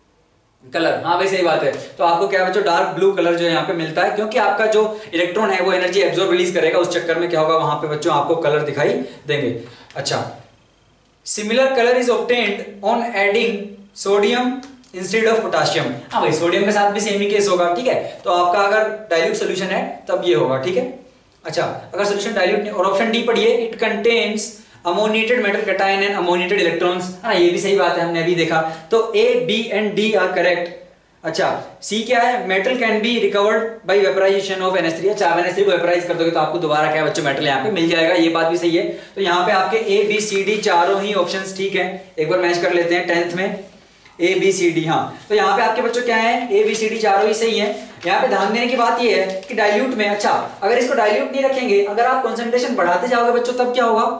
colour. हाँ भाई सही बात है, तो आपको क्या बच्चों डार्क ब्लू कलर जो है यहाँ पे मिलता है, क्योंकि आपका जो इलेक्ट्रॉन है वो एनर्जी एब्जॉर्ब रिलीज करेगा, उस चक्कर में क्या होगा, वहां पे बच्चों आपको कलर दिखाई देंगे। अच्छा, Similar color is obtained on adding sodium instead of potassium। हाँ भाई, सोडियम के साथ भी सेम ही केस होगा। ठीक है, तो आपका अगर डाइल्यूट सोल्यूशन है तब ये होगा। ठीक है, अच्छा, अगर सोल्यूशन डाइल्यूट नहीं, और ऑप्शन डी पढ़िए, it contains ammoniated metal cation and ammoniated electrons. हाँ, ये भी सही बात है, हमने अभी देखा, तो A B and D are correct. अच्छा, सी क्या है, metal can be recovered by vaporization of NH3। अच्छा, आप NH3 को वेपराइज कर दोगे तो आपको दोबारा क्या बच्चों मेटल यहाँ पे मिल जाएगा, ये बात भी सही है। तो यहाँ पे आपके ए बी सी डी चारों ही ऑप्शंस ठीक है, एक बार मैच कर लेते हैं 10th में ए बी सी डी। हाँ, तो यहाँ पे आपके बच्चों क्या है, ए बी सी डी चारों ही सही है। यहाँ पे ध्यान देने की बात ये है कि डाइल्यूट में, अच्छा अगर इसको डाइल्यूट नहीं रखेंगे, अगर आप कॉन्सेंट्रेशन बढ़ाते जाओगे बच्चों, तब क्या होगा,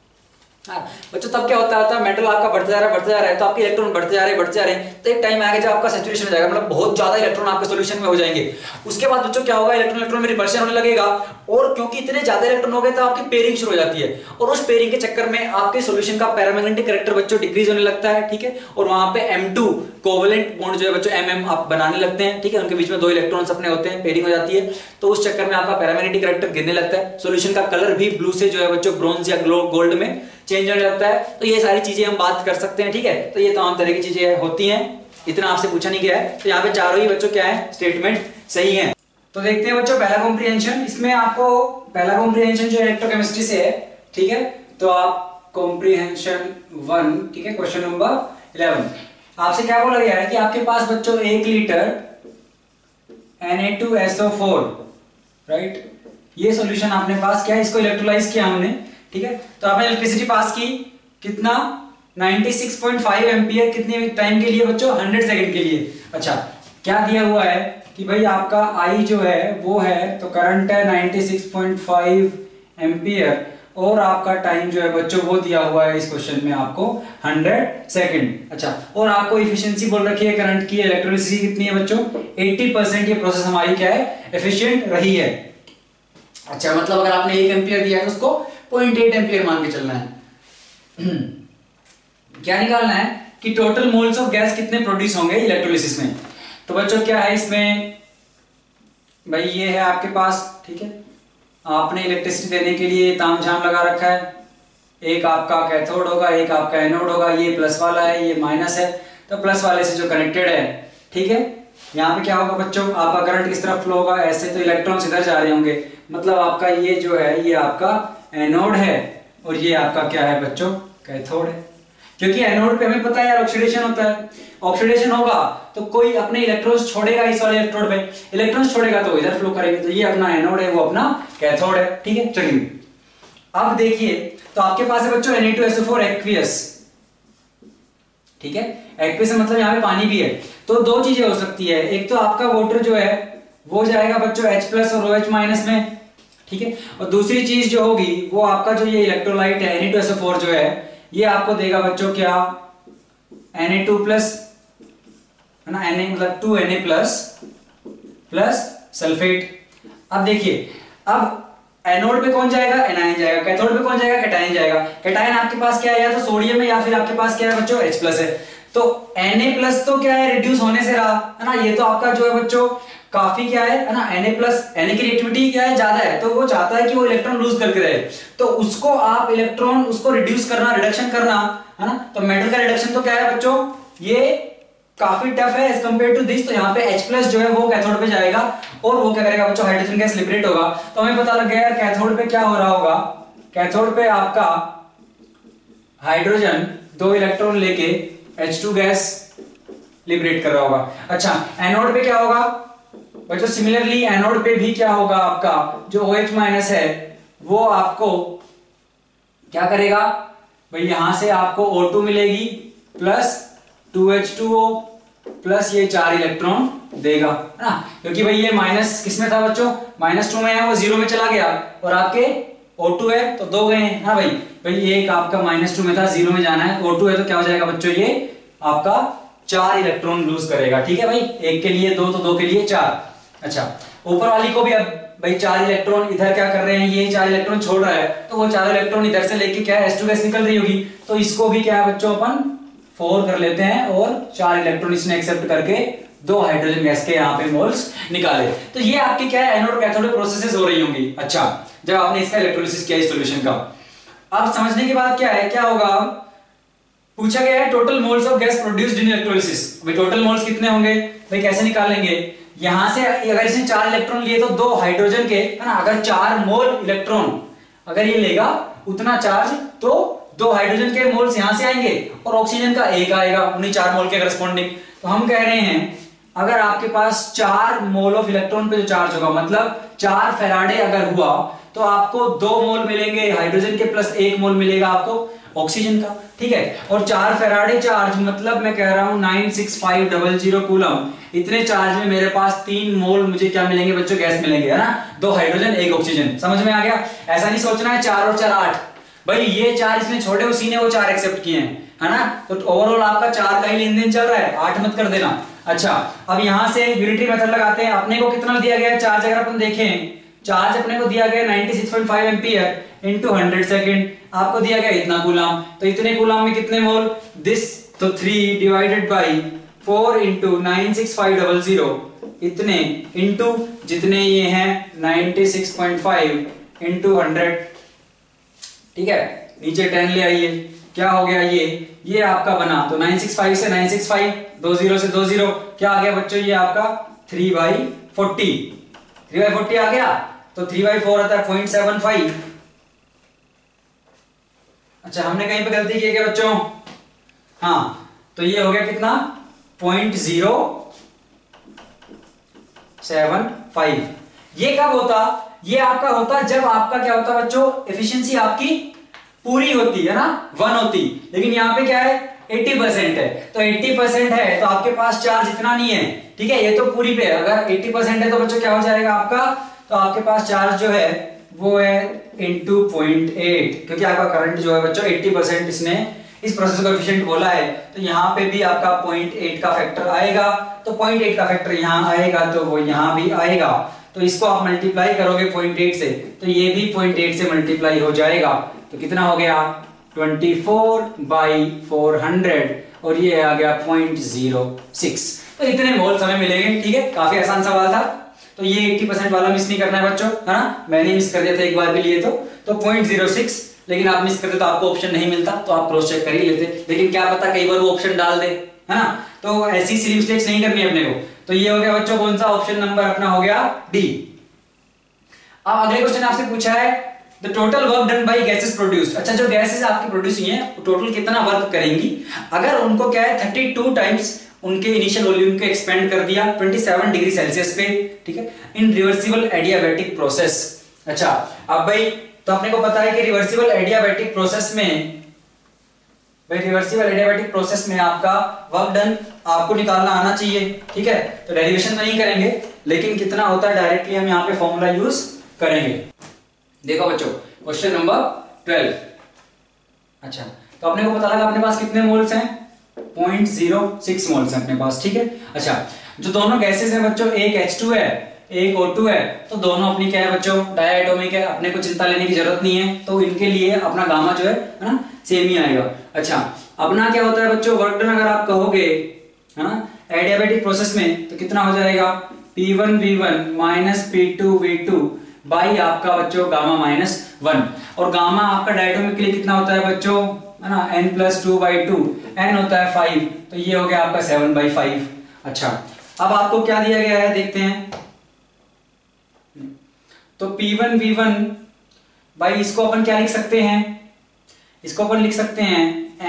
बच्चों तब क्या होता है, मेटल आपका बढ़ता जा रहा है, तो आपके इलेक्ट्रॉन बढ़ते जा रहे हैं, तो एक टाइम आएगा जब आपका सैचुरेशन हो जाएगा, मतलब बहुत ज्यादा इलेक्ट्रॉन आपके सॉल्यूशन में हो जाएंगे। उसके बाद बच्चों क्या होगा, इलेक्ट्रॉन में रिपल्शन होने लगेगा, और क्योंकि इतने ज्यादा इलेक्ट्रॉन हो गए तो आपकी पेयरिंग शुरू हो जाती है, और उस पेयरिंग के चक्कर में आपके सॉल्यूशन का पैरामैग्नेटिक कैरेक्टर बच्चों डिक्रीज होने लगता है। ठीक है, और वहां पे M2 कोवेलेंट बॉन्ड जो है बच्चों MM आप बनाने लगते हैं। ठीक है, उनके बीच में 2 इलेक्ट्रॉन्स अपने होते हैं, पेयरिंग हो जाती है, तो उस चक्कर में आपका पैरामैग्नेटिक कैरेक्टर गिरने लगता है, सॉल्यूशन का कलर भी ब्लू से जो है बच्चों ब्रॉन्ज या गोल्ड में चेंज होने लगता है। तो ये सारी चीजें हम बात कर सकते हैं। ठीक है, तो ये तमाम तरह की चीजें होती हैं, इतना आपसे पूछा नहीं गया है। तो यहाँ पे चारों ही बच्चों क्या है, स्टेटमेंट सही है। तो देखते हैं बच्चों पहला कॉम्प्रिहेंशन। इसमें आपको पहला कॉम्प्रिहेंशन जो इलेक्ट्रोकेमिस्ट्री से है। ठीक है, तो आप कॉम्प्रिहेंशन 1, ठीक है, क्वेश्चन नंबर 11, आपसे क्या बोला गया है कि आपके पास बच्चों 1 लीटर Na2SO4, राइट, ये सॉल्यूशन आपने पास किया, इसको इलेक्ट्रोलाइज किया हमने। ठीक है, तो आपने इलेक्ट्रिसिटी पास की कितना, 96.5 एम्पियर, कितने टाइम के लिए बच्चों, 100 सेकंड के लिए। अच्छा, क्या दिया हुआ है कि भाई आपका I जो है वो है, तो करंट है 96.5 एम्पियर, और आपका टाइम जो है बच्चों वो दिया हुआ है इस क्वेश्चन में आपको 100 सेकंड। अच्छा, और आपको इफिशियंसी बोल रखी है करंट की, इलेक्ट्रिसिटी कितनी है बच्चों, 80% ये प्रोसेस हमारी क्या है, एफिशिएंट रही है। अच्छा, मतलब अगर आपने 1 एम्पियर दिया है तो उसको 0.8 एम्पियर मान के चलना है। क्या निकालना है कि टोटल मोल्स ऑफ गैस कितने प्रोड्यूस होंगे इलेक्ट्रोलिसिस में। तो बच्चों क्या है इसमें, भाई ये है आपके पास, ठीक है, आपने इलेक्ट्रिसिटी देने के लिए तामझाम लगा रखा है, एक आपका कैथोड होगा, एक आपका एनोड होगा, ये प्लस वाला है, ये माइनस है, तो प्लस वाले से जो कनेक्टेड है, ठीक है। यहाँ पे क्या होगा बच्चों, आपका करंट किस तरफ फ्लो होगा, ऐसे, तो इलेक्ट्रॉन्स इधर जा रहे होंगे, मतलब आपका ये जो है ये आपका एनोड है और ये आपका क्या है बच्चों, कैथोड है। क्योंकि एनोड पे हमें पता है यार ऑक्सीडेशन होता है, ऑक्सीडेशन होगा तो कोई अपने इलेक्ट्रॉन्स छोड़ेगा इस वाले इलेक्ट्रोड पे, इलेक्ट्रॉन्स छोड़ेगा तो इधर फ्लो करेंगे, तो ये अपना एनोड है, वो अपना कैथोड है, ठीक है। चलिए अब देखिए, तो आपके पास है बच्चों Na2SO4 एक्वियस, ठीक है। एक्वियस मतलब यहाँ पे पानी भी है, तो दो चीजें हो सकती है, एक तो आपका वाटर जो है वो जाएगा बच्चों H+ और OH- में, ठीक है, और दूसरी चीज जो होगी वो आपका जो ये इलेक्ट्रोलाइट है Na2SO4 जो है ये आपको देगा बच्चों क्या, Na2+ है ना, Na मतलब 2Na+ प्लस सल्फेट। अब देखिए, अब एनोड पे कौन जाएगा, एनायन जाएगा, कैथोड पे कौन जाएगा, कैटायन जाएगा। कैटायन आपके पास क्या है, या तो सोडियम है या फिर आपके पास क्या है बच्चों H+ है, तो Na+ तो क्या है, रिड्यूस होने से रहा है ना, ये तो आपका जो है बच्चों काफी क्या है ना, Na+ Na की रिएक्टिविटी क्या है, ज्यादा है, तो वो चाहता है कि वो इलेक्ट्रॉन लूज करके रहे, तो उसको आप इलेक्ट्रॉन उसको रिड्यूस करना, रिडक्शन करना है ना, तो मेटल का रिडक्शन तो क्या है बच्चों, ये काफी टफ है एज कंपेयर टू दिस, तो यहाँ पे H+ जो है वो कैथोड पे जाएगा और वो क्या करेगा बच्चों, हाइड्रोजन गैस लिबरेट होगा। तो हमें पता लग गया यार कैथोड पे क्या हो रहा होगा, कैथोड पे आपका हाइड्रोजन 2 इलेक्ट्रॉन लेके H2 गैस लिबरेट कर रहा होगा। अच्छा, एनोड पे क्या होगा बच्चों, सिमिलरली एनोड पे भी क्या होगा, आपका जो OH- है वो आपको क्या करेगा भाई, यहां से आपको O2 मिलेगी प्लस 2H2O प्लस ये 4 इलेक्ट्रॉन देगा, है ना, क्योंकि भाई ये माइनस किसमें था बच्चों, -2 में है, वो 0 में चला गया, और आपके O2 है तो 2 गए हैं, हाँ भाई, भाई एक आपका -2 में था, 0 में जाना है, O2 है तो क्या हो जाएगा बच्चों, ये आपका 4 इलेक्ट्रॉन लूज करेगा, ठीक है भाई, एक के लिए 2 तो 2 के लिए 4। अच्छा, ऊपर वाली को भी अब भाई 4 इलेक्ट्रॉन इधर क्या कर रहे हैं, ये 4 इलेक्ट्रॉन छोड़ रहा है, तो वो 4 इलेक्ट्रॉन इधर से लेके क्या H2 गैस निकल रही होगी, तो इसको भी क्या है बच्चों अपन 4 कर लेते हैं, और 4 इलेक्ट्रॉन इसने एक्सेप्ट करके 2 हाइड्रोजन गैस के यहाँ पे मोल्स निकाले। तो ये आपकी क्या है, एनोड कैथोड प्रोसेसेस हो रही होंगी। अच्छा, जब आपने इसका इलेक्ट्रोलिसिस किया इस सॉल्यूशन का, अब समझने की बात क्या है, क्या होगा, पूछा गया है total moles of gas produced in electrolysis. भाई टोटल मोल्स कितने होंगे, भाई कैसे निकालेंगे, यहां से अगर इसने 4 इलेक्ट्रॉन लिए तो 2 हाइड्रोजन के, है ना, अगर 4 मोल इलेक्ट्रॉन अगर ये लेगा उतना चार्ज, तो 2 हाइड्रोजन के मोल्स यहां से आएंगे और ऑक्सीजन का 1 आएगा उन्हीं 4 मोल के करस्पॉन्डिंग। तो हम कह रहे हैं अगर आपके पास 4 मोल ऑफ इलेक्ट्रॉन पे जो चार्ज होगा, मतलब 4 फैराडे अगर हुआ, तो आपको 2 मोल मिलेंगे हाइड्रोजन के प्लस 1 मोल मिलेगा आपको ऑक्सीजन का, ठीक है। और 4 फैराडे चार्ज मतलब मैं कह रहा हूं 96500 कूलम, इतने चार्ज में मेरे पास 3 मोल मुझे क्या मिलेंगे बच्चों, गैस मिलेंगे, है ना, 2 हाइड्रोजन 1 ऑक्सीजन। समझ में आ गया, ऐसा नहीं सोचना है 4 और 4 8, भाई ये 4 इसने छोड़े, उसी ने वो 4 एक्सेप्ट किए हैं, है ना, तो ओवरऑल आपका 4 का ही लेन देन चल रहा है, 8 मत कर देना। अच्छा, अब यहां से यूनिटरी मेथड लगाते हैं, अपने को कितना दिया गया है चार्ज, अगर अपन देखें चार्ज अपने को दिया गया 96.5 एम्पियर इनटू 100 सेकंड, आपको दिया गया इतना कूलम, तो इतने कूलम में कितने मोल, दिस तो 3 डिवाइडेड बाय 4 इंटू 96500, इतने इंटू जितने ये हैं 96.5 इंटू 100, ठीक है, नीचे 10 ले आइए, क्या हो गया ये आपका बना, तो 965 से 965, 20 से 20, क्या आ गया बच्चों, ये आपका 3/40, 3/40 आ गया, तो 3/4 आता है 0.75। अच्छा, हमने कहीं पे गलती की है क्या बच्चों, हाँ, तो ये हो गया कितना 0.075। ये कब होता, ये आपका होता जब आपका क्या होता बच्चों, एफिशिएंसी आपकी पूरी होती है ना, 1 होती, लेकिन यहाँ पे क्या है 80% है, तो 80% है तो आपके पास चार्ज इतना नहीं है, ठीक है, ये तो पूरी पे है, अगर 80% है तो बच्चों क्या हो जाएगा आपका, तो आपके पास चार्ज जो है वो है इंटू 0.8, क्योंकि आपका करंट जो है बच्चों 80% इसने इस प्रोसेस को एफिशिएंट बोला है, तो यहाँ पे भी आपका 0.8 का फैक्टर आएगा, तो 0.8 का फैक्टर यहाँ आएगा तो वो यहाँ भी आएगा, तो इसको आप मल्टीप्लाई करोगे 0.8 से, तो ये भी 0.8 से मल्टीप्लाई हो जाएगा, तो कितना हो गया 24/400, और ये आ गया 0.06, तो इतने मोल्स हमें मिलेंगे, ठीक है, काफी आसान सवाल था, तो ये 80% वाला मिस नहीं करना है बच्चों, है ना, मैंने मिस कर दिया था एक बार के लिए, तो 0.06, लेकिन आप मिस करते तो आपको ऑप्शन नहीं मिलता, तो आप क्रॉस चेक कर ही लेते, लेकिन क्या पता कई बार वो ऑप्शन डाल दे, है ना। तो ऐसी सिली मिस्टेक्स नहीं करनी अपने को। तो ये हो गया बच्चों कौन सा, ऑप्शन नंबर अपना हो गया डी। अब अगले क्वेश्चन आपसे पूछा है the total work done by gases produced. अच्छा, जो गैसेस आपकी प्रोड्यूस हुई हैं वो टोटल कितना वर्क करेंगी अगर उनको क्या है 32 टाइम्स उनके इनिशियल वॉल्यूम को एक्सपेंड कर दिया 27 डिग्री सेल्सियस पे, ठीक है, इन रिवर्सिबल एडियाबैटिक प्रोसेस। अच्छा, अब भाई तो अपने को पता है कि रिवर्सिबल एडियाबैटिक प्रोसेस में, भाई रिवर्सिबल एडियाबैटिक प्रोसेस में आपका वर्क डन आपको निकालना आना चाहिए, ठीक है। तो डेरिवेशन तो नहीं करेंगे, लेकिन कितना होता है डायरेक्टली हम यहाँ पे फॉर्मूला यूज करेंगे। देखो बच्चों क्वेश्चन नंबर 12। अच्छा, तो अपने को पता लगा अपने पास कितने मोल्स हैं, 0.06 मोल्स हैं अपने पास, ठीक है। अच्छा, जो दोनों गैसेस हैं बच्चों, एक H2 है एक O2 है, तो दोनों अपनी क्या है बच्चों डायटोमिक है, अपने को चिंता लेने की जरूरत नहीं है। तो इनके लिए अपना गामा जो है ना सेम ही आएगा। अच्छा, अपना क्या होता है बच्चों वर्क डन अगर आप कहोगे है ना एडियाबैटिक प्रोसेस में, तो कितना हो जाएगा P1V1 माइनस P2V2 बाई आपका बच्चों गामा -1। और गामा आपका डायटोमिक के लिए कितना होता है बच्चों, है ना n+2/2, n होता है 5, तो ये हो गया आपका 7/5। अच्छा, अब आपको क्या दिया गया है देखते हैं। तो P1V1 भाई इसको अपन क्या लिख सकते हैं, इसको अपन लिख सकते हैं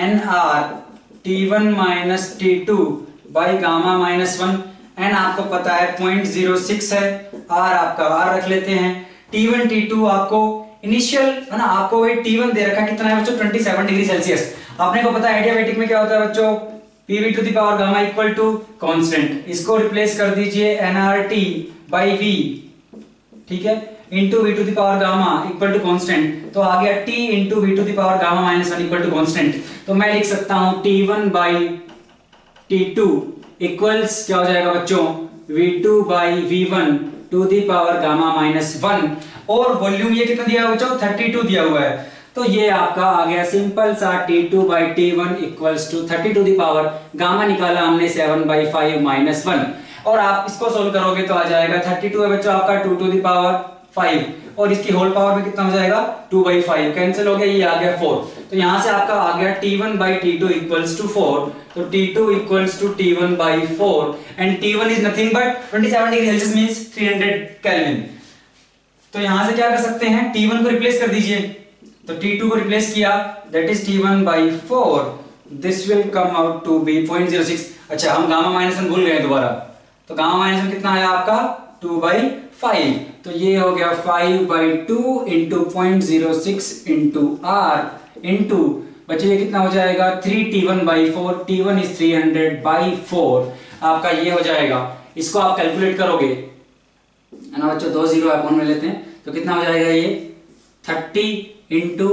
nR T1 - T2 by gamma -1। n आपको पता है 0.06 है, r आपका r रख लेते हैं। T1 T2 आपको इनिशियल है ना, आपको वही T1 दे रखा है कितना है बच्चों 27 डिग्री सेल्सियस। आपने को पता है एडियाबैटिक में क्या होता है बच्चों PV to the power gamma equal to constant, इसको रिप्लेस कर दीजिए nRT बाई V, ठीक है, into V to the power gamma equal to constant. तो आ गया T into V to the power gamma -1 equal to constant. तो मैं लिख सकता हूं T1 बाई T2 इक्वल्स क्या हो जाएगा बच्चों V2 by V1 to the power gamma -1। और वॉल्यूम ये कितना दिया बच्चों 32 दिया हुआ है, तो ये आपका आ गया सिंपल सा T2 by T1 equals to 32 the power gamma निकाला हमने 7/5 -1। और आप इसको सोल्व करोगे तो आ जाएगा 32 है बच्चों आपका 2 टू दी पावर 5, और इसकी होल पावर में कितना हो जाएगा 2/5 कैंसिल हो गया, ये आ गया 4। तो यहां से आपका आ गया T1 by T2 equals to 4। तो T2 equals to T1 by 4 and T1 is nothing but 27 degree Celsius means 300 kelvin. तो यहां से क्या कर सकते हैं T1 को रिप्लेस कर दीजिए, तो T2 को रिप्लेस किया that is T1 by 4, this will come out to be 0.06। अच्छा, हम गामा -1 भूल गए दोबारा, तो गामा -1 कितना आया आपका 2/5, तो ये हो गया 5/2 इंटू 0.06 इंटू R इंटू बच्चे ये कितना हो जाएगा 3T1/4, T1 इज 300/4 आपका ये हो जाएगा। इसको आप कैलकुलेट करोगे है ना बच्चों, 2 0 अपन में लेते हैं, तो कितना हो जाएगा ये 30 इंटू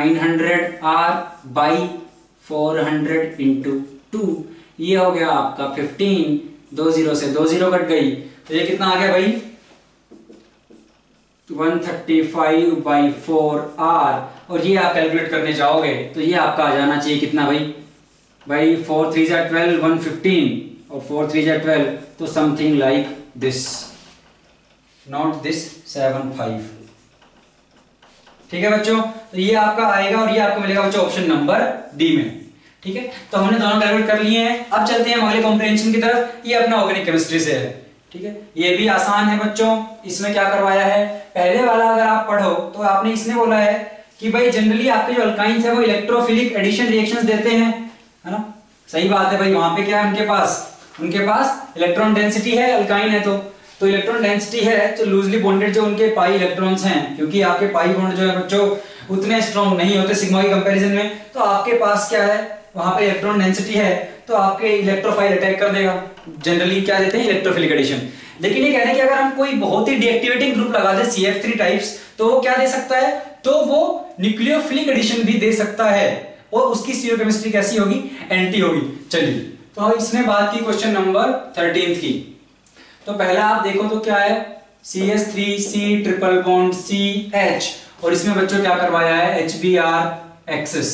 900R/400 इंटू 2, ये हो गया आपका 15। 2 0 से 2 0 कट गई, तो ये कितना आ गया भाई 135/4R। और ये आप कैलकुलेट करने जाओगे तो ये आपका आ जाना चाहिए कितना भाई 4 3 12 115 और 4 3 12, तो something like this, not this 75। ठीक है बच्चों, तो ये आपका आएगा और ये आपको मिलेगा बच्चों ऑप्शन नंबर डी में। ठीक है, तो हमने दोनों कैलकुलेट कर लिए हैं। अब चलते हैं अगले कॉम्प्रिहेंशन की तरफ। ये अपना ऑर्गेनिक केमिस्ट्री से है। ठीक है, ये भी आसान है बच्चों। इसमें क्या करवाया है, पहले वाला अगर आप पढ़ो तो आपने इसमें बोला है कि भाई जनरली आपके जो अल्काइंस है वो इलेक्ट्रोफिलिक एडिशन रिएक्शंस देते हैं, है ना। सही बात है भाई, वहां पे क्या है उनके पास इलेक्ट्रॉन डेंसिटी है, अल्काइन है तो इलेक्ट्रॉन डेंसिटी है, तो लूजली बॉन्डेड जो उनके पाई इलेक्ट्रॉन्स हैं, क्योंकि आपके पाई बॉन्ड जो है बच्चों उतने स्ट्रॉन्ग नहीं होते सिग्मा की कंपैरिजन में, तो आपके पास क्या है वहां पे इलेक्ट्रॉन डेंसिटी है, तो आपके इलेक्ट्रोफाइल अटैक कर देगा। जनरली क्या देते हैं इलेक्ट्रोफिलिक एडिशन। लेकिन ये कहने कि अगर हम कोई बहुत ही डीएक्टिवेटिंग ग्रुप लगा दे CF3 टाइप्स, तो वो क्या दे सकता है, तो वो न्यूक्लियोफिलिक एडिशन भी दे सकता है, और उसकी स्टीरियोकेमिस्ट्री कैसी होगी, एंटी होगी। चलिए, तो इसने बात की क्वेश्चन नंबर 13 की। तो पहला आप देखो तो क्या है CS3C ट्रिपल बॉन्ड CH, और इसमें बच्चों क्या करवाया है HBr एक्सेस।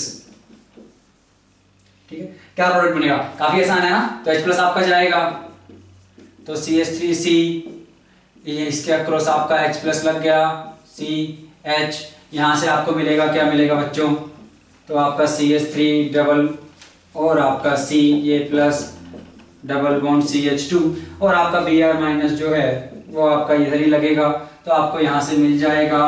ठीक है, क्या प्रोडक्ट बनेगा, काफी आसान है ना। तो H+ आपका जाएगा, तो CH3C, ये इसके अक्रॉस आपका H+ लग गया CH, यहां से आपको मिलेगा क्या मिलेगा बच्चों, तो आपका CH3 डबल और आपका C ये प्लस डबल बॉन्ड CH2 और आपका Br माइनस जो है वो आपका इधर ही लगेगा, तो आपको यहां से मिल जाएगा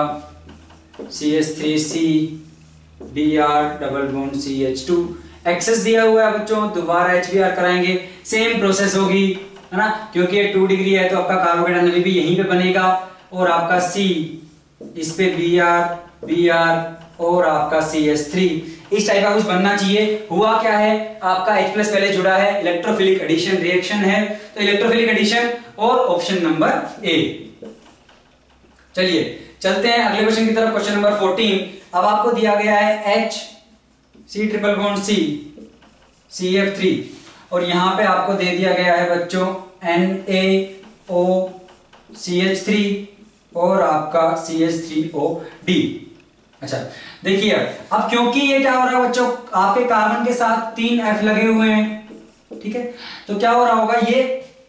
CH3C Br double bond CH2। Access दिया हुआ है बच्चों, दोबारा HBr कराएंगे, सेम प्रोसेस होगी, है ना, क्योंकि ये 2 डिग्री है तो आपका कार्बोकेटाइन भी यहीं पे बनेगा और आपका C इस पे Br और आपका CH3 इस टाइप का कुछ बनना चाहिए। हुआ क्या है, आपका H+ पहले जुड़ा है, इलेक्ट्रोफिलिक एडिशन रिएक्शन है, तो इलेक्ट्रोफिलिक एडिशन और ऑप्शन नंबर ए। चलिए चलते हैं अगले क्वेश्चन की तरफ, क्वेश्चन नंबर 14। अब आपको दिया गया है H triple bond C CF3 और यहां पे आपको दे दिया गया है बच्चों NaOCH3 और आपका CH3OD। अच्छा देखिए, अब क्योंकि ये क्या हो रहा है बच्चों, आपके कार्बन के साथ 3 F लगे हुए हैं, ठीक है, तो क्या हो रहा होगा, ये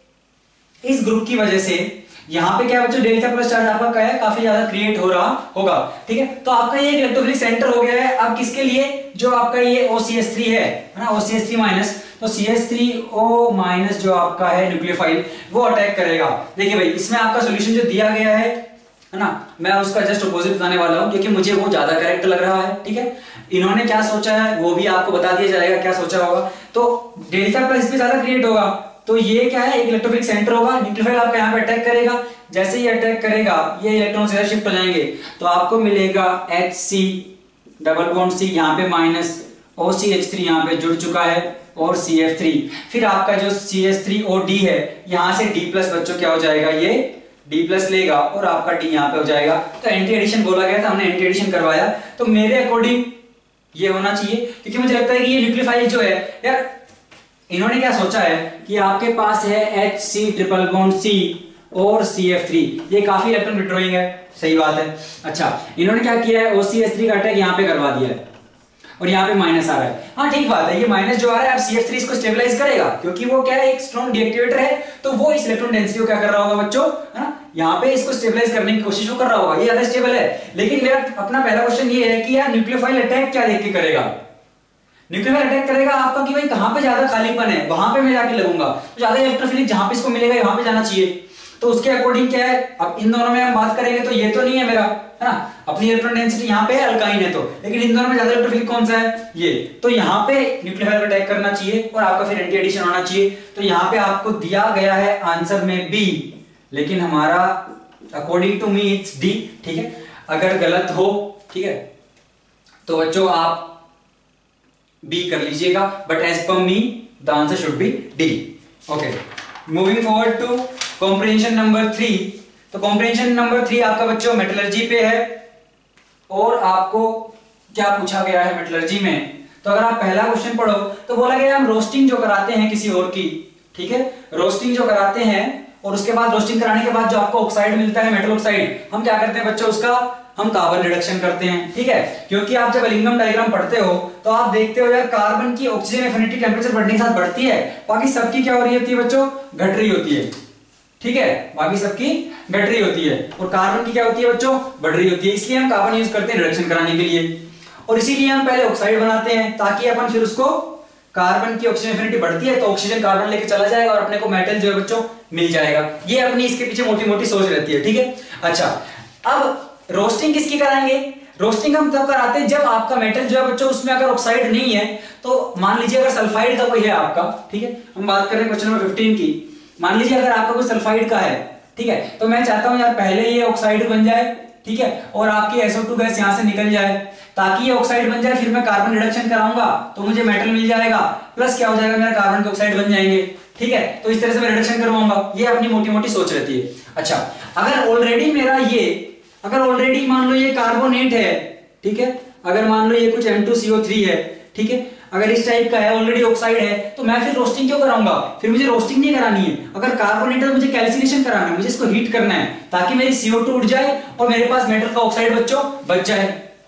इस ग्रुप की वजह से यहां पे क्या बच्चों डेल्टा प्लस चार्ज आपका क्या है काफी ज्यादा क्रिएट हो रहा होगा, ठीक है, तो आपका ये इलेक्ट्रोफिलिक सेंटर हो गया है। अब किसके लिए, जो आपका ये OCH3 है ना, OCH3 माइनस, तो CH3O माइनस जो आपका है न्यूक्लियोफाइल वो अटैक करेगा। देखिए भाई, इसमें आपका सॉल्यूशन जो दिया गया है ना, मैं उसका जस्ट अपोजिट बताने वाला हूं क्योंकि मुझे वो ज्यादा करेक्ट लग रहा है, ठीक है। इन्होंने क्या सोचा है वो भी आपको बता दिया जाएगा क्या सोचा होगा, तो डेल्टा प्लस पे ज्यादा क्रिएट होगा, तो ये क्या है, एक इलेक्ट्रोफिलिक सेंटर होगा, न्यूक्लियोफाइल आपका यहाँ पे अटैक करेगा, जैसे ही अटैक करेगा ये इलेक्ट्रॉन इधर शिफ्ट हो जाएंगे, तो आपको मिलेगा HC डबल बॉन्ड C यहाँ पे माइनस, OCH3 यहाँ पे जुड़ चुका है और CF3, फिर आपका जो CH3OD है यहाँ से D प्लस बच्चों क्या हो जाएगा, ये D प्लस लेगा और आपका D यहाँ पे हो जाएगा। तो एंटी एडिशन बोला गया था, हमने एंटी एडिशन करवाया, तो मेरे अकॉर्डिंग ये होना चाहिए, क्योंकि मुझे लगता है कि ये न्यूक्लियोफाइल जो है यार, इन्होंने क्या सोचा है कि आपके पास है HC ट्रिपल बॉन्ड C और CF3, ये काफी इलेक्ट्रॉन विड्रॉइंग है, सही बात है। अच्छा इन्होंने क्या किया है, OCH3 का अटैक यहाँ पे करवा दिया है और यहाँ पे माइनस आ रहा है, हाँ ठीक बात है, ये माइनस जो आ रहा है अब CF3 इसको स्टेबलाइज करेगा, क्योंकि वो क्या है, एक स्ट्रॉन्ग डीएक्टिवेटर है, तो वो इस इलेक्ट्रॉन डेंसिटी को क्या कर रहा होगा बच्चों, है ना, यहाँ पे इसको स्टेबलाइज करने की कोशिश कर रहा होगा, ये ज्यादा स्टेबल है। लेकिन मेरा अपना पहला क्वेश्चन ये है कि यार न्यूक्लियोफाइल अटैक क्या देख के करेगा, न्यूक्लियोफाइल अटैक करेगा आपका कि भाई कहां पे ज्यादा खालीपन है वहां पे मैं जाके लगूंगा, तो ज्यादा इलेक्ट्रोफिलिक जहां पे इसको मिलेगा वहां पे जाना चाहिए, तो उसके अकॉर्डिंग क्या है, अब इन दोनों में हम बात करेंगे तो ये तो नहीं है मेरा, है ना, अपनी इलेक्ट्रॉन डेंसिटी यहाँ पे अल्काइन है, तो लेकिन इन दोनों में ज्यादा इलेक्ट्रोफिलिक कौन सा है, ये, तो यहाँ पे न्यूक्लियोफाइल अटैक करना चाहिए और आपका फिर एंटी एडिशन होना चाहिए। तो यहाँ पे आपको दिया गया है आंसर में बी, लेकिन हमारा according to me it's D, ठीक है, अगर गलत हो ठीक है तो बच्चों आप बी कर लीजिएगा, but as per me the answer should be D. Okay, moving forward to comprehension number 3। तो कॉम्प्रिहेंशन नंबर 3 आपका बच्चों मेटलर्जी पे है और आपको क्या पूछा गया है मेटलर्जी में, तो अगर आप पहला क्वेश्चन पढ़ो तो बोला गया हम रोस्टिंग जो कराते हैं किसी और की, ठीक है, रोस्टिंग जो कराते हैं और उसके बाद रोस्टिंग कराने के बाद जो आपको ऑक्साइड मिलता है मेटल ऑक्साइड, हम क्या करते हैं बच्चों उसका हम कार्बन रिडक्शन करते हैं, ठीक है, क्योंकि आप जब एलिंगम डायग्राम पढ़ते हो तो आप देखते हो यार कार्बन की ऑक्सीजन एफिनिटी टेंपरेचर बढ़ने के साथ बढ़ती है, बाकी सबकी क्या हो रही होती है बच्चों, घट रही होती है, ठीक है, बाकी सबकी घट रही होती है और कार्बन की क्या होती है बच्चों, बढ़ रही होती है, इसलिए हम कार्बन यूज करते हैं रिडक्शन कराने के लिए, और इसीलिए हम पहले ऑक्साइड बनाते हैं ताकि अपन फिर उसको कार्बन की ऑक्सीजन एफिनिटी बढ़ती है तो ऑक्सीजन कार्बन लेके चला जाएगा और अपने को मेटल जो है बच्चों मिल जाएगा, ये अपनी इसके पीछे मोटी मोटी सोच रहती है, ठीक है। अच्छा अब रोस्टिंग किसकी कराएंगे, रोस्टिंग हम तब कराते हैं जब आपका मेटल जो है बच्चों उसमें अगर ऑक्साइड नहीं है, तो मान लीजिए अगर सल्फाइड का कोई है आपका, ठीक है, हम बात कर रहे हैं क्वेश्चन नंबर 15 की, मान लीजिए अगर आपका कोई सल्फाइड का है, ठीक है, तो मैं चाहता हूं यार पहले ये ऑक्साइड बन जाए, ठीक है, और आपकी SO2 गैस यहां से निकल जाए ताकि ये ऑक्साइड बन जाए, फिर मैं कार्बन रिडक्शन कराऊंगा तो मुझे मेटल मिल जाएगा, प्लस क्या हो जाएगा मेरा कार्बन के ऑक्साइड बन जाएंगे, ठीक है, तो इस तरह से मैं रिडक्शन करवाऊंगा, ये अपनी मोटी मोटी सोच रहती है। अच्छा अगर ऑलरेडी मेरा ये, अगर ऑलरेडी मान लो ये कार्बोनेट है, ठीक है, अगर मान लो ये कुछ N2CO3 है, ठीक है, अगर इस टाइप का है ऑलरेडी ऑक्साइड है, तो मैं फिर रोस्टिंग क्यों कराऊंगा, फिर मुझे रोस्टिंग नहीं करानी है, अगर कार्बोनेट है मुझे कैल्सिनेशन कराना है, मुझे इसको हीट करना है ताकि मेरी CO2 उड़ जाए और मेरे पास मेटल का ऑक्साइड बच्चों बच जाए,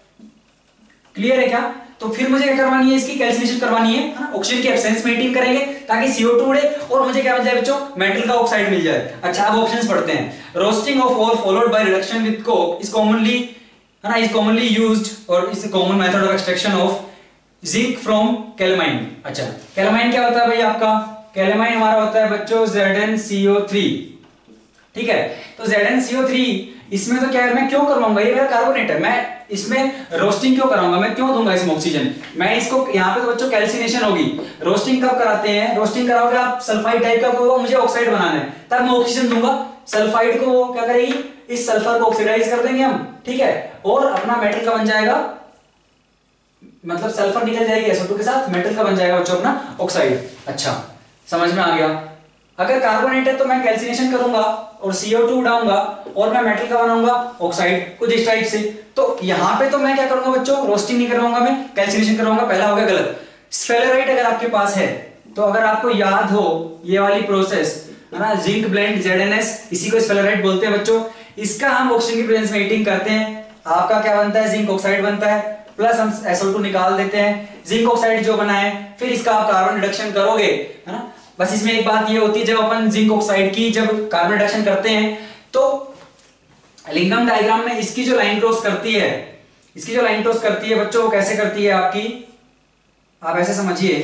क्लियर है क्या, तो फिर मुझे क्या करवानी है, इसकी कैल्सिनेशन करवानी है, ऑक्सीजन की एब्सेंस मेंटेन करेंगे ताकि CO2 उड़े और मुझे क्या मिल जाए बच्चों, मेटल का ऑक्साइड मिल जाए। अच्छा अब ऑप्शंस पढ़ते हैं, roasting of ore followed by reduction with coke is commonly, है ना, इज कॉमनली यूज्ड और is a common method of extraction of zinc from calamine. अच्छा कैलामाइन क्या होता है भाई आपका, कैलेमाइन हमारा होता है बच्चों ZnCO3, ठीक है। तो ZnCO3 इसमें तो क्या है, मैं क्यों करवाऊंगा, ये मेरा कार्बोनेट है, मैं इसमें रोस्टिंग क्यों कराऊंगा, मैं क्यों दूंगा इसमें ऑक्सीजन, मैं इसको यहाँ पे तो बच्चों कैल्सिनेशन होगी। रोस्टिंग कब कराते हैं, रोस्टिंग कराओगे आप सल्फाइड टाइप का, वो मुझे ऑक्साइड बनाना है, तब मैं ऑक्सीजन दूंगा। सल्फाइड को वो क्या करेगी, इस सल्फर को ऑक्सीडाइज कर देंगे हम, ठीक है, और अपना मेटल का बन जाएगा, मतलब सल्फर निकल जाएगी SO2 के साथ, मेटल का बन जाएगा बच्चों अपना ऑक्साइड। अच्छा समझ में आ गया। अगर कार्बोनेट है तो मैं कैल्सिनेशन करूंगा और CO2 उड़ाऊंगा और मैं मेटल का बनाऊंगा ऑक्साइड, कुछ इस टाइप से। तो यहां पे तो मैं क्या करूंगा बच्चों, रोस्टिंग नहीं करवाऊंगा, मैं कैल्सिनेशन करवाऊंगा, पहला हो गया गलत। स्फेलेराइट अगर आपके पास है तो अगर आपको याद हो ये वाली प्रोसेस है ना, जिंक ब्लेंड ZnS, इसी को स्फेलेराइट बोलते हैं बच्चों। इसका हम ऑक्सीजन की प्रेजेंस में हीटिंग करते हैं, आपका क्या बनता है, जिंक ऑक्साइड बनता है, प्लस हम SO2 निकाल देते हैं, जिंक ऑक्साइड जो बना है, फिर इसका आप कार्बन रिडक्शन करोगे, है ना। बस इसमें एक बात ये होती है, जब अपन जिंक ऑक्साइड की जब कार्बन रिडक्शन करते हैं तो लिंगम डायग्राम में इसकी जो लाइन क्रॉस करती है, इसकी जो लाइन क्रॉस करती है बच्चों, वो कैसे करती है आपकी, आप ऐसे समझिए,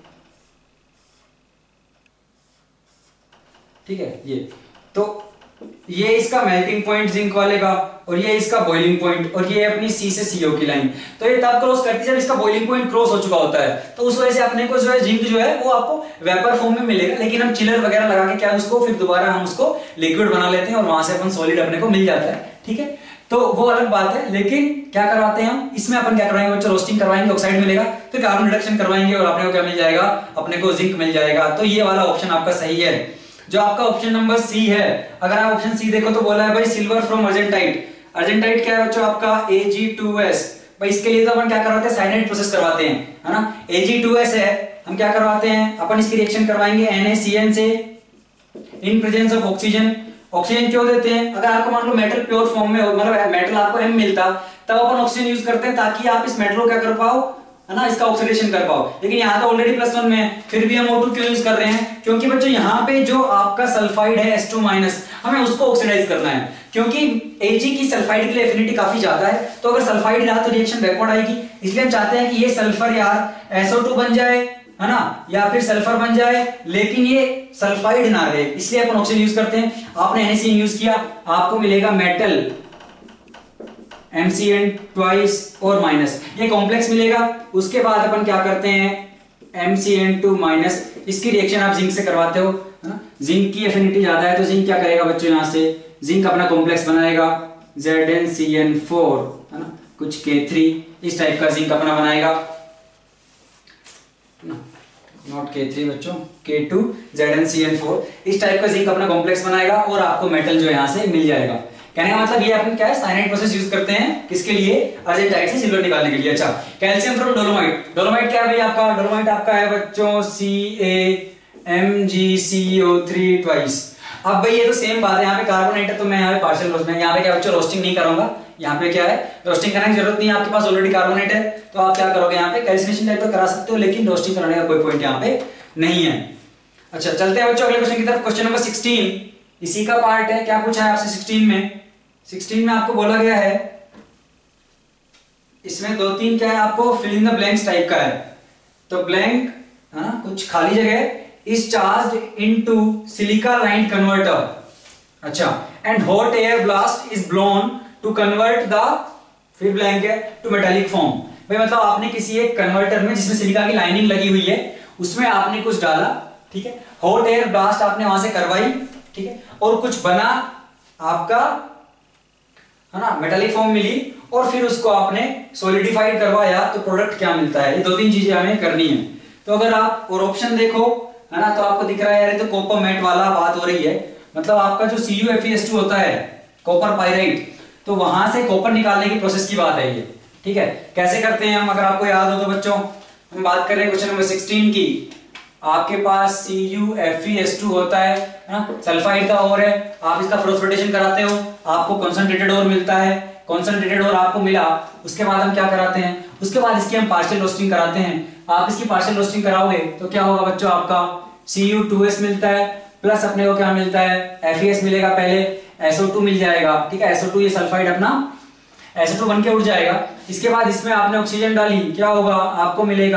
ठीक है। ये तो ये इसका मेल्टिंग पॉइंट जिंक वाले का, और ये इसका बॉइलिंग पॉइंट, और ये अपनी C से CO की लाइन। तो ये तब क्रॉस करती है जब इसका बॉइलिंग पॉइंट क्रॉस हो चुका होता है, तो उस वजह से अपने को जो है जिंक जो है वो आपको वेपर फॉर्म में मिलेगा, लेकिन हम चिलर वगैरह लगा के क्या उसको फिर दोबारा हम उसको लिक्विड बना लेते हैं और वहां से अपन सॉलिड अपने को मिल जाता है, ठीक है। तो वो अलग बात है, लेकिन क्या करवाते हैं हम इसमें, अपन क्या करवाएंगे बच्चों, रोस्टिंग करवाएंगे, ऑक्साइड मिलेगा, फिर कार्बन रिडक्शन करवाएंगे और अपने को क्या मिल जाएगा, अपने को जिंक मिल जाएगा। तो ये वाला ऑप्शन आपका सही है, जो आपका ऑप्शन नंबर C है। अगर आप ऑप्शन C देखो तो बोला है भाई सिल्वर फ्रॉम अर्जेंटाइट। अर्जेंटाइट क्या है बच्चों आपका Ag2S। भाई इसके लिए तो अपन क्या करवाते हैं, साइनाइड प्रोसेस करवाते हैं, है ना। Ag2S है, हम क्या करवाते हैं, अपन इसकी रिएक्शन करवाएंगे NaCN से in presence of oxygen. Oxygen क्यों देते हैं, अगर आपको मान लो मेटल प्योर फॉर्म में, मतलब मेटल आपको M मिलता, तब अपन ऑक्सीजन यूज करते हैं ताकि आप इस मेटल को क्या कर पाओ, है ना, इसका ऑक्सीडेशन कर पाओ। लेकिन यहाँ तो ऑलरेडी +1 में है, फिर भी हम O2 क्यों यूज कर रहे हैं, क्योंकि बच्चों यहाँ पे जो आपका सल्फाइड है H2- हमें उसको ऑक्सीडाइज करना है, क्योंकि Ag की सल्फाइड के लिए एफिनिटी काफी ज्यादा है, तो अगर सल्फाइड रहा तो रिएक्शन बैकवर्ड आएगी। इसलिए हम चाहते हैं कि ये सल्फर यार SO2 बन जाए, है ना, या फिर सल्फर बन जाए, लेकिन ये सल्फाइड ना रहे, इसलिए अपन ऑक्सीजन यूज करते हैं। आपने NaCN यूज किया, आपको मिलेगा मेटल MCN ट्वाइस और माइनस, ये कॉम्प्लेक्स मिलेगा। उसके बाद अपन क्या करते हैं MCN2-, इसकी रिएक्शन आप जिंक से करवाते हो, है ना। जिंक की एफिनिटी ज्यादा है तो जिंक क्या करेगा बच्चों, यहां से जिंक अपना कॉम्प्लेक्स बनाएगा ZnCN4, है ना, कुछ K3, इस टाइप का जिंक अपना बनाएगा, नॉट K3 बच्चों, K2 ZnCN4, इस टाइप का जिंक अपना कॉम्प्लेक्स बनाएगा और आपको मेटल जो यहां से मिल जाएगा। कहने का मतलब ये अपन क्या है, साइनाइड प्रोसेस यूज करते हैं किसके लिए, अर्जेंटाइट से सिल्वर निकालने के लिए। अच्छा, कैल्शियम फ्रॉम डोलोमाइट। डोलोमाइट क्या है भाई आपका, डोलोमाइट आपका है बच्चों CaMgCO3 ट्वाइस। अब भाई ये तो सेम बात है, यहाँ पे कार्बोनेट है तो मैं यहाँ पे पार्शियल रोस्ट में, यहाँ पे क्या बच्चों रोस्टिंग नहीं करूंगा, यहाँ पे क्या है रोस्टिंग करने की जरूरत नहीं है, आपके पास ऑलरेडी कार्बोनेट है, तो आप क्या करोगे, यहाँ पे कैल्सिनेशन टाइप तो करा सकते हो, लेकिन रोस्टिंग कराने का कोई पॉइंट यहाँ पे नहीं है। अच्छा चलते हैं बच्चों अगले क्वेश्चन की तरफ। क्वेश्चन नंबर 16 इसी का पार्ट है। क्या पूछा है आपसे 16 में आपको बोला गया है, इसमें 2-3 क्या है आपको fill in the blanks type का है, तो ब्लैंक है ना, कुछ खाली जगह is charged into silica line converter. अच्छा, and hot air blast is blown to convert the, फिर ब्लैंक है, टू मेटालिक फॉर्म। भाई मतलब आपने किसी एक कन्वर्टर में जिसमें सिलिका की लाइनिंग लगी हुई है उसमें आपने कुछ डाला, ठीक है, हॉट एयर ब्लास्ट आपने वहां से करवाई, ठीक है, और कुछ बना आपका, है ना, मेटालिक फॉर्म मिली, और फिर उसको आपने सॉलिडिफाइड करवाया तो प्रोडक्ट क्या मिलता है। ये 2-3 चीजें हमें करनी है। तो अगर आप और ऑप्शन देखो, है ना, तो आपको दिख रहा है यार ये तो कॉपर मैट वाला बात हो रही है, मतलब आपका जो CuFeS2 होता है कॉपर पाइराइट, तो वहां से कॉपर निकालने की प्रोसेस की बात है ये, ठीक है। कैसे करते हैं हम, अगर आपको याद हो तो बच्चों, हम बात कर रहे हैं क्वेश्चन नंबर 16 की। आपके पास CuFeS2 होता है ना, सल्फाइड का ओर है, आप इसका फ्लोस्फोटेशन कराते हो, आपको कंसंट्रेटेड ओर मिलता है, कंसंट्रेटेड ओर आपको मिला, उसके बाद हम क्या कराते हैं, उसके बाद इसकी हम पार्शियल रोस्टिंग कराते हैं। आप इसकी पार्शियल रोस्टिंग कराओगे तो क्या होगा बच्चों, आपका Cu2S मिलता है, प्लस अपने को क्या मिलता है, Fes मिलेगा, पहले SO2 मिल जाएगा, ठीक है, SO2 ये सल्फाइड अपना SO2 बन के उड़ जाएगा। इसके बाद इसमें आपने ऑक्सीजन डाली, क्या होगा, आपको मिलेगा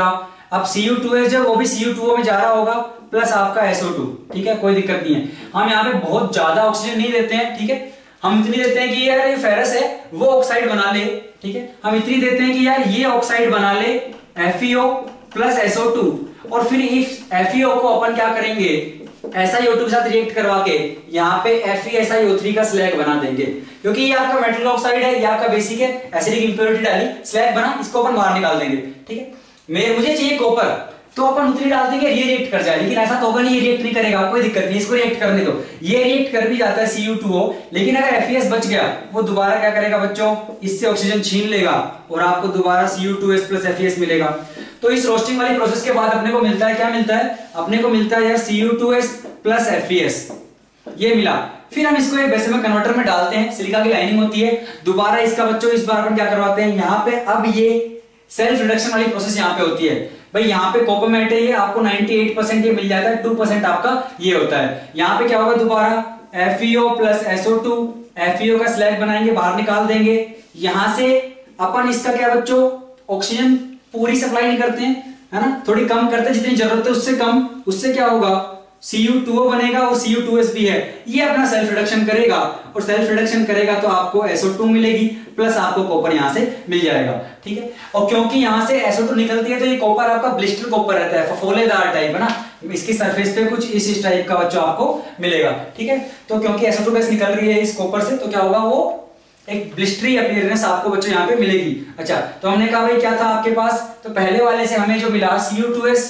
अब Cu2S जब वो भी Cu2O में जा रहा होगा प्लस आपका SO2, ठीक है, कोई दिक्कत नहीं है। हम यहाँ पे बहुत ज्यादा ऑक्सीजन नहीं देते हैं, ठीक है, हम इतनी देते हैं कि यार ये फेरस है वो ऑक्साइड बना ले, ठीक है, हम इतनी देते हैं कि यार ये ऑक्साइड बना ले FeO प्लस SO2, और फिर इस FeO को अपन क्या करेंगे, SiO2 के साथ रिएक्ट करवा के यहाँ पे FeSiO3 का स्लैग बना देंगे, क्योंकि ये आपका मेटल ऑक्साइड है, ये आपका बेसिक है, एसिडिक इंप्योरिटी डाली, स्लैग बना, इसको अपन बाहर निकाल देंगे, ठीक है। मुझे चाहिए कॉपर, तो अपन उतनी डाल देंगे, ये रिएक्ट कर जाए, लेकिन ऐसा तो होगा नहीं, ये रिएक्ट नहीं करेगा, कोई दिक्कत नहीं, इसको रिएक्ट करने दो, ये रिएक्ट कर भी जाता है Cu2O, लेकिन अगर FeS बच गया वो दोबारा क्या करेगा बच्चों, इससे ऑक्सीजन छीन लेगा और आपको दोबारा Cu2S प्लस FeS मिलेगा। तो इस रोस्टिंग वाली प्रोसेस के बाद अपने को मिलता है, क्या मिलता है, अपने को मिलता है यार Cu2S प्लस FeS, ये मिला। फिर हम इसको एक बेसिमल कन्वर्टर में डालते हैं, सिलिका की लाइनिंग होती है, दोबारा इसका बच्चों इस बार अपन क्या करवाते हैं यहाँ पे, अब ये सेल्फ रिडक्शन वाली प्रोसेस यहाँ पे होती है भाई, यहाँ पे कोपोमेट है, ये आपको 98% ये मिल जाता है, 2% आपका ये होता है। यहाँ पे क्या होगा, दोबारा FeO प्लस SO2, FeO का स्लैग बनाएंगे, बाहर निकाल देंगे, यहां से अपन इसका क्या बच्चों, ऑक्सीजन पूरी सप्लाई नहीं करते हैं, है ना, थोड़ी कम करते हैं, जितनी जरूरत है उससे कम, उससे क्या होगा, Cu2O बनेगा और Cu2S भी है, ये अपना सेल्फ रिडक्शन करेगा, और सेल्फ रिडक्शन करेगा तो आपको SO2 मिलेगी प्लस आपको कॉपर यहां से मिल जाएगा, ठीक है। और क्योंकि यहां से SO2 निकलती है तो ये कॉपर आपका ब्लिस्टर कॉपर रहता है, फफोलेदार टाइप, है ना, इसकी सरफेस पे कुछ इस टाइप का बच्चों आपको मिलेगा, ठीक है। तो क्योंकि SO2 गैस निकल रही है इस कॉपर से, तो क्या होगा, वो एक ब्लिस्टरी अपीयरेंस आपको बच्चों यहाँ पे मिलेगी। अच्छा, तो हमने कहा भाई क्या था आपके पास, तो पहले वाले से हमें जो मिला Cu2S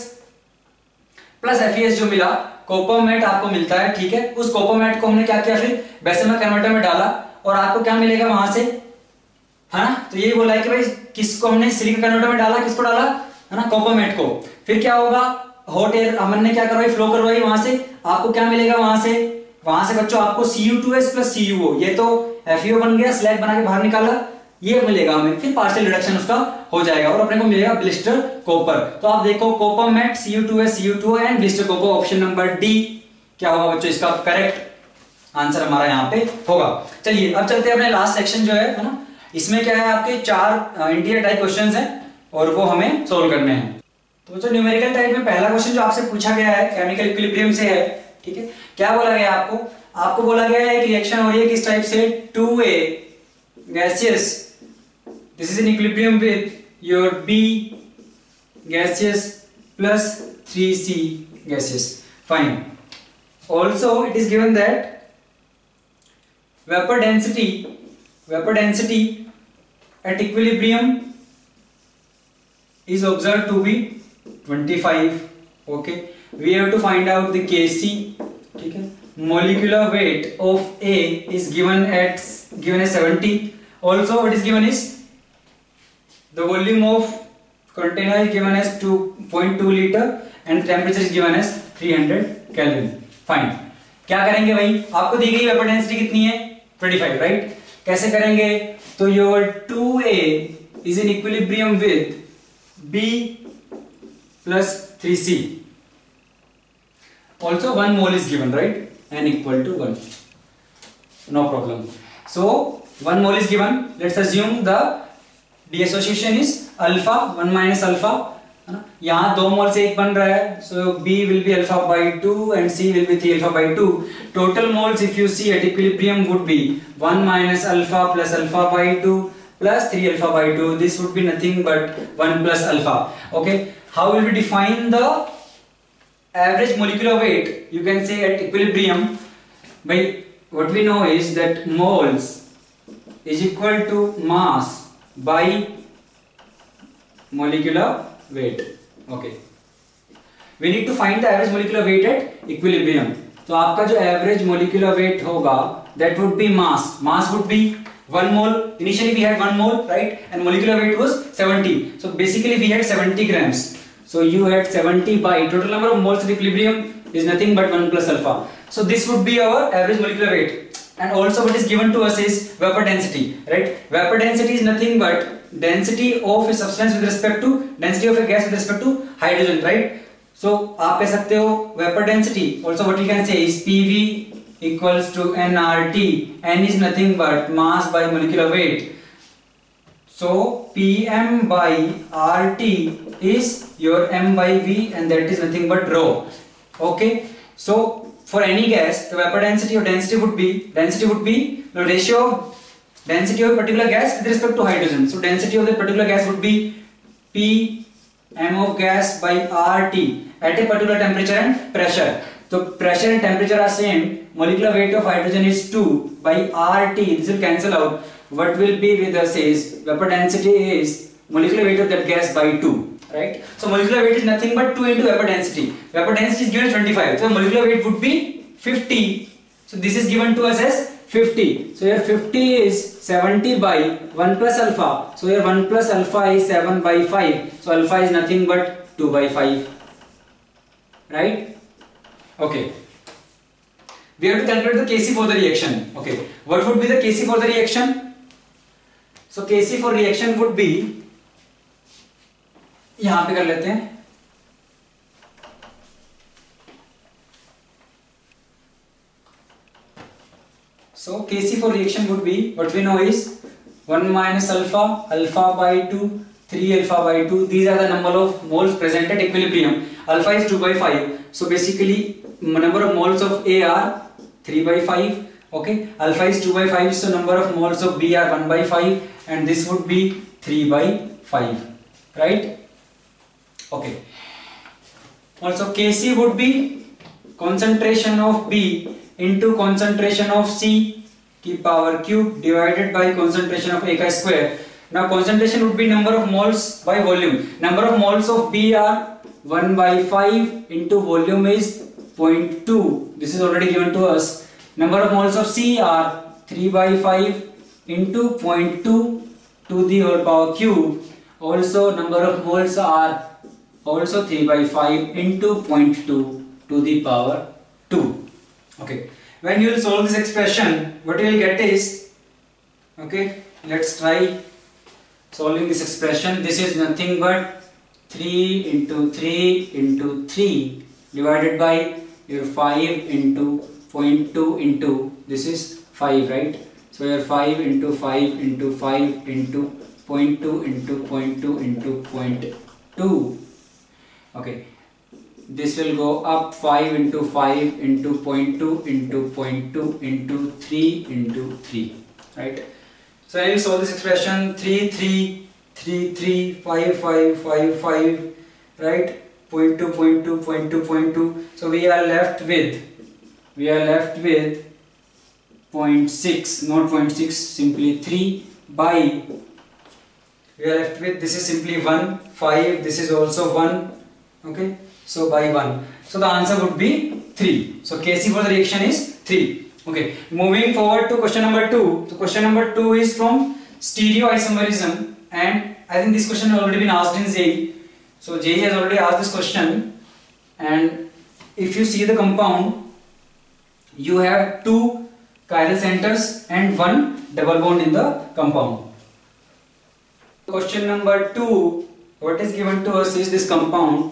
प्लस FeS जो मिला, कोपोमेट आपको मिलता है, ठीक है, उस कोपोमेट को हमने क्या किया, फिर बेसिमल कन्वर्टर में डाला, और आपको क्या मिलेगा वहां से, है ना, तो यही बोला है कि भाई किसको हमने सिलिका कन्वर्टर में डाला, किसको डाला, है ना, कोपोमेट को। फिर क्या होगा, हॉट एयर हमने क्या करवाई, फ्लो करवाई, वहां से आपको क्या मिलेगा, वहां से बच्चों आपको Cu2S प्लस Cu, ये तो FeO बन गया, स्लैग बना के बाहर निकाला, ये मिलेगा हमें, फिर पार्शियल रिडक्शन उसका हो जाएगा और अपने को मिलेगा ब्लिस्टर कॉपर। तो आप देखो copper matte, Cu2S, Cu2O and blister copper, option number D क्या होगा बच्चों, इसका करेक्ट आंसर हमारा यहाँ पे होगा। चलिए अब चलते हैं अपने लास्ट सेक्शन जो है ना, इसमें क्या है, आपके 4 इंटीरियर टाइप क्वेश्चंस हैं और वो हमें सोल्व करने हैं। तो बच्चों न्यूमेरिकल टाइप में पहला क्वेश्चन जो आपसे पूछा गया है केमिकल इक्विलिब्रियम से है, ठीक है। क्या बोला गया आपको बोला गया है एक रिएक्शन हो रही है किस टाइप से, 2A gaseous, this is in equilibrium with your B gaseous plus 3C gaseous, fine. Also it is given that vapor density at equilibrium is observed to be 25, okay. We have to find out the Kc, ठीक है। Molecular weight of A is given as 70. Also what is given is the volume of container is given as 2.2 liter and temperature is given as 300 Kelvin. Fine. क्या करेंगे भाई, आपको दी गई vapour density कितनी है, 25, right. कैसे करेंगे, तो your 2A is in equilibrium with B plus 3C. Also 1 mole is given, right, n equal to 1. No problem. So 1 mole is given. Let's assume the dissociation is alpha 1 minus alpha, है ना, यहाँ 2 मोल से 1 बन रहा है, so B will be alpha by 2 and C will be 3 alpha by 2. Total moles if you see at equilibrium would be 1 minus alpha plus alpha by 2 plus 3 alpha by 2. This would be nothing but 1 plus alpha. Okay, how will we define the average molecular weight? You can say at equilibrium by what we know is that moles is equal to mass by molecular weight. Okay, we need to find the average molecular weight at equilibrium. तो आपका जो average molecular weight होगा that would be mass would be 1 mole. Initially we had 1 mole, right, and molecular weight was 70. So basically we had 70 grams. So you had 70 by total number of moles at equilibrium is nothing but 1 plus alpha. So this would be our average molecular weight. And also what is given to us is vapor density, right? Vapor density is nothing but density of a substance with respect to density of a gas with respect to hydrogen, right? So आप कह सकते हो vapor density. Also what you can say is PV equals to nRT. N is nothing but mass by molecular weight. So Pm by RT is your M by V, and that is nothing but rho. Okay, so for any gas, the vapor density or density would be the ratio of density of a particular gas with respect to hydrogen. So density of the particular gas would be Pm of gas by RT at a particular temperature and pressure. So pressure and temperature are same. Molecular weight of hydrogen is 2 by RT. This will cancel out. What will be with us is vapor density is molecular weight of that gas by 2, right? So molecular weight is nothing but 2 into vapor density. Vapor density is given 25. So molecular weight would be 50. So this is given to us as 50. So here 50 is 70 by 1 plus alpha. So here 1 plus alpha is 7 by 5. So alpha is nothing but 2 by 5. Right? Okay. We have to calculate the Kc for the reaction. Okay. What would be the Kc for the reaction? So Kc for reaction would be, यहां पे कर लेते हैं. So Kc for reaction would be, what we know is 1 minus alpha, alpha by 2, 3 alpha by 2. These are the number of moles present at equilibrium. Alpha is 2 by 5. So basically number of moles of A are 3 by 5. Okay, alpha is 2 by 5, so number of moles of B are 1 by 5, and this would be 3 by 5, right? Okay. Also Kc would be concentration of B into concentration of C की power cube divided by concentration of A का square. Now concentration would be number of moles by volume. Number of moles of B are 1 by 5 into volume is 0.2. This is already given to us. Number of moles of C are 3 by 5 into 0.2 to the whole power cube. Also number of moles are also 3 by 5 into 0.2 to the power 2. Okay. When you will solve this expression, what you will get is, okay, let's try solving this expression. This is nothing but 3 into 3 into 3 divided by your 5 into 0.2 into, this is 5, right? So your 5 into 5 into 5 into 0.2 into 0.2 into 0.2. Okay, this will go up 5 into 5 into 0.2 into 0.2 into 3 into 3, right? So I will solve this expression 3 3 3 3 5 5 5 5, right? 0.2 0.2 0.2 0.2. So we are left with 0.6, not 0.6, simply 3 by, we are left with, this is simply 1, 5, this is also 1, okay, so by 1. So the answer would be 3. So Kc for the reaction is 3. Okay, moving forward to question number 2. So question number 2 is from stereoisomerism, and I think this question has already been asked in JEE. So JEE has already asked this question, and if you see the compound, you have 2 chiral centers and 1 double bond in the compound. Question number 2, what is given to us is this compound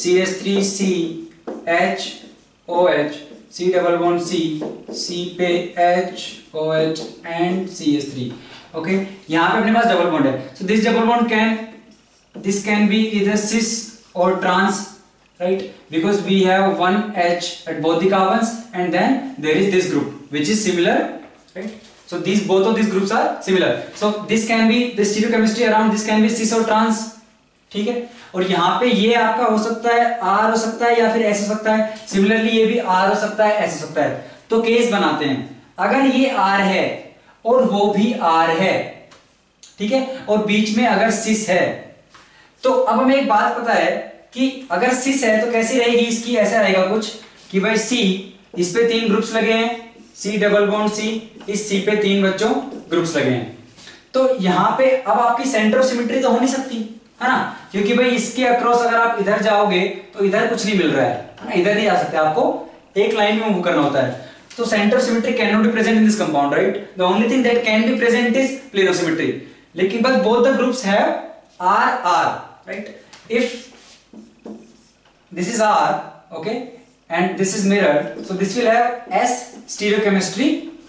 CH3CHOH, C double bond C, C पे H, OH and CH3. Okay, यहाँ पे अपने पास double bond है. So this double bond can be either cis or trans, right? Because we have one H at both the carbons, and then there is this group which is similar, right? So both of these groups are similar. So this can be, the stereochemistry around this can be cis or trans, ठीक है? और यहाँ पे ये आपका हो सकता है R हो सकता है या फिर S हो सकता है. सिमिलरली ये भी R हो सकता है, S हो सकता है. तो केस बनाते हैं. अगर ये R है और वो भी R है, ठीक है, और बीच में अगर सिस है, तो अब हमें एक बात पता है कि अगर सिस है तो कैसी रहेगी इसकी, ऐसा रहेगा कुछ कि भाई C, इस पे 3 ग्रुप्स लगे हैं, C डबल बॉन्ड C, इस C पे 3 बच्चों ग्रुप्स लगे हैं. तो यहाँ पे अब आपकी सेंटर ऑफ सिमेट्री तो हो नहीं सकती, है ना, क्योंकि भाई इसके अक्रॉस अगर आप इधर जाओगे तो इधर कुछ नहीं मिल रहा है ना, इधर नहीं जा सकते, आपको एक लाइन में मूव करना होता है. तो centre of symmetry can not be present in this compound, right? The only thing that can be present is plane of symmetry. लेकिन बस both the groups have R, right? If this is R, okay, and this is mirrored, so this will have S stereochemistry,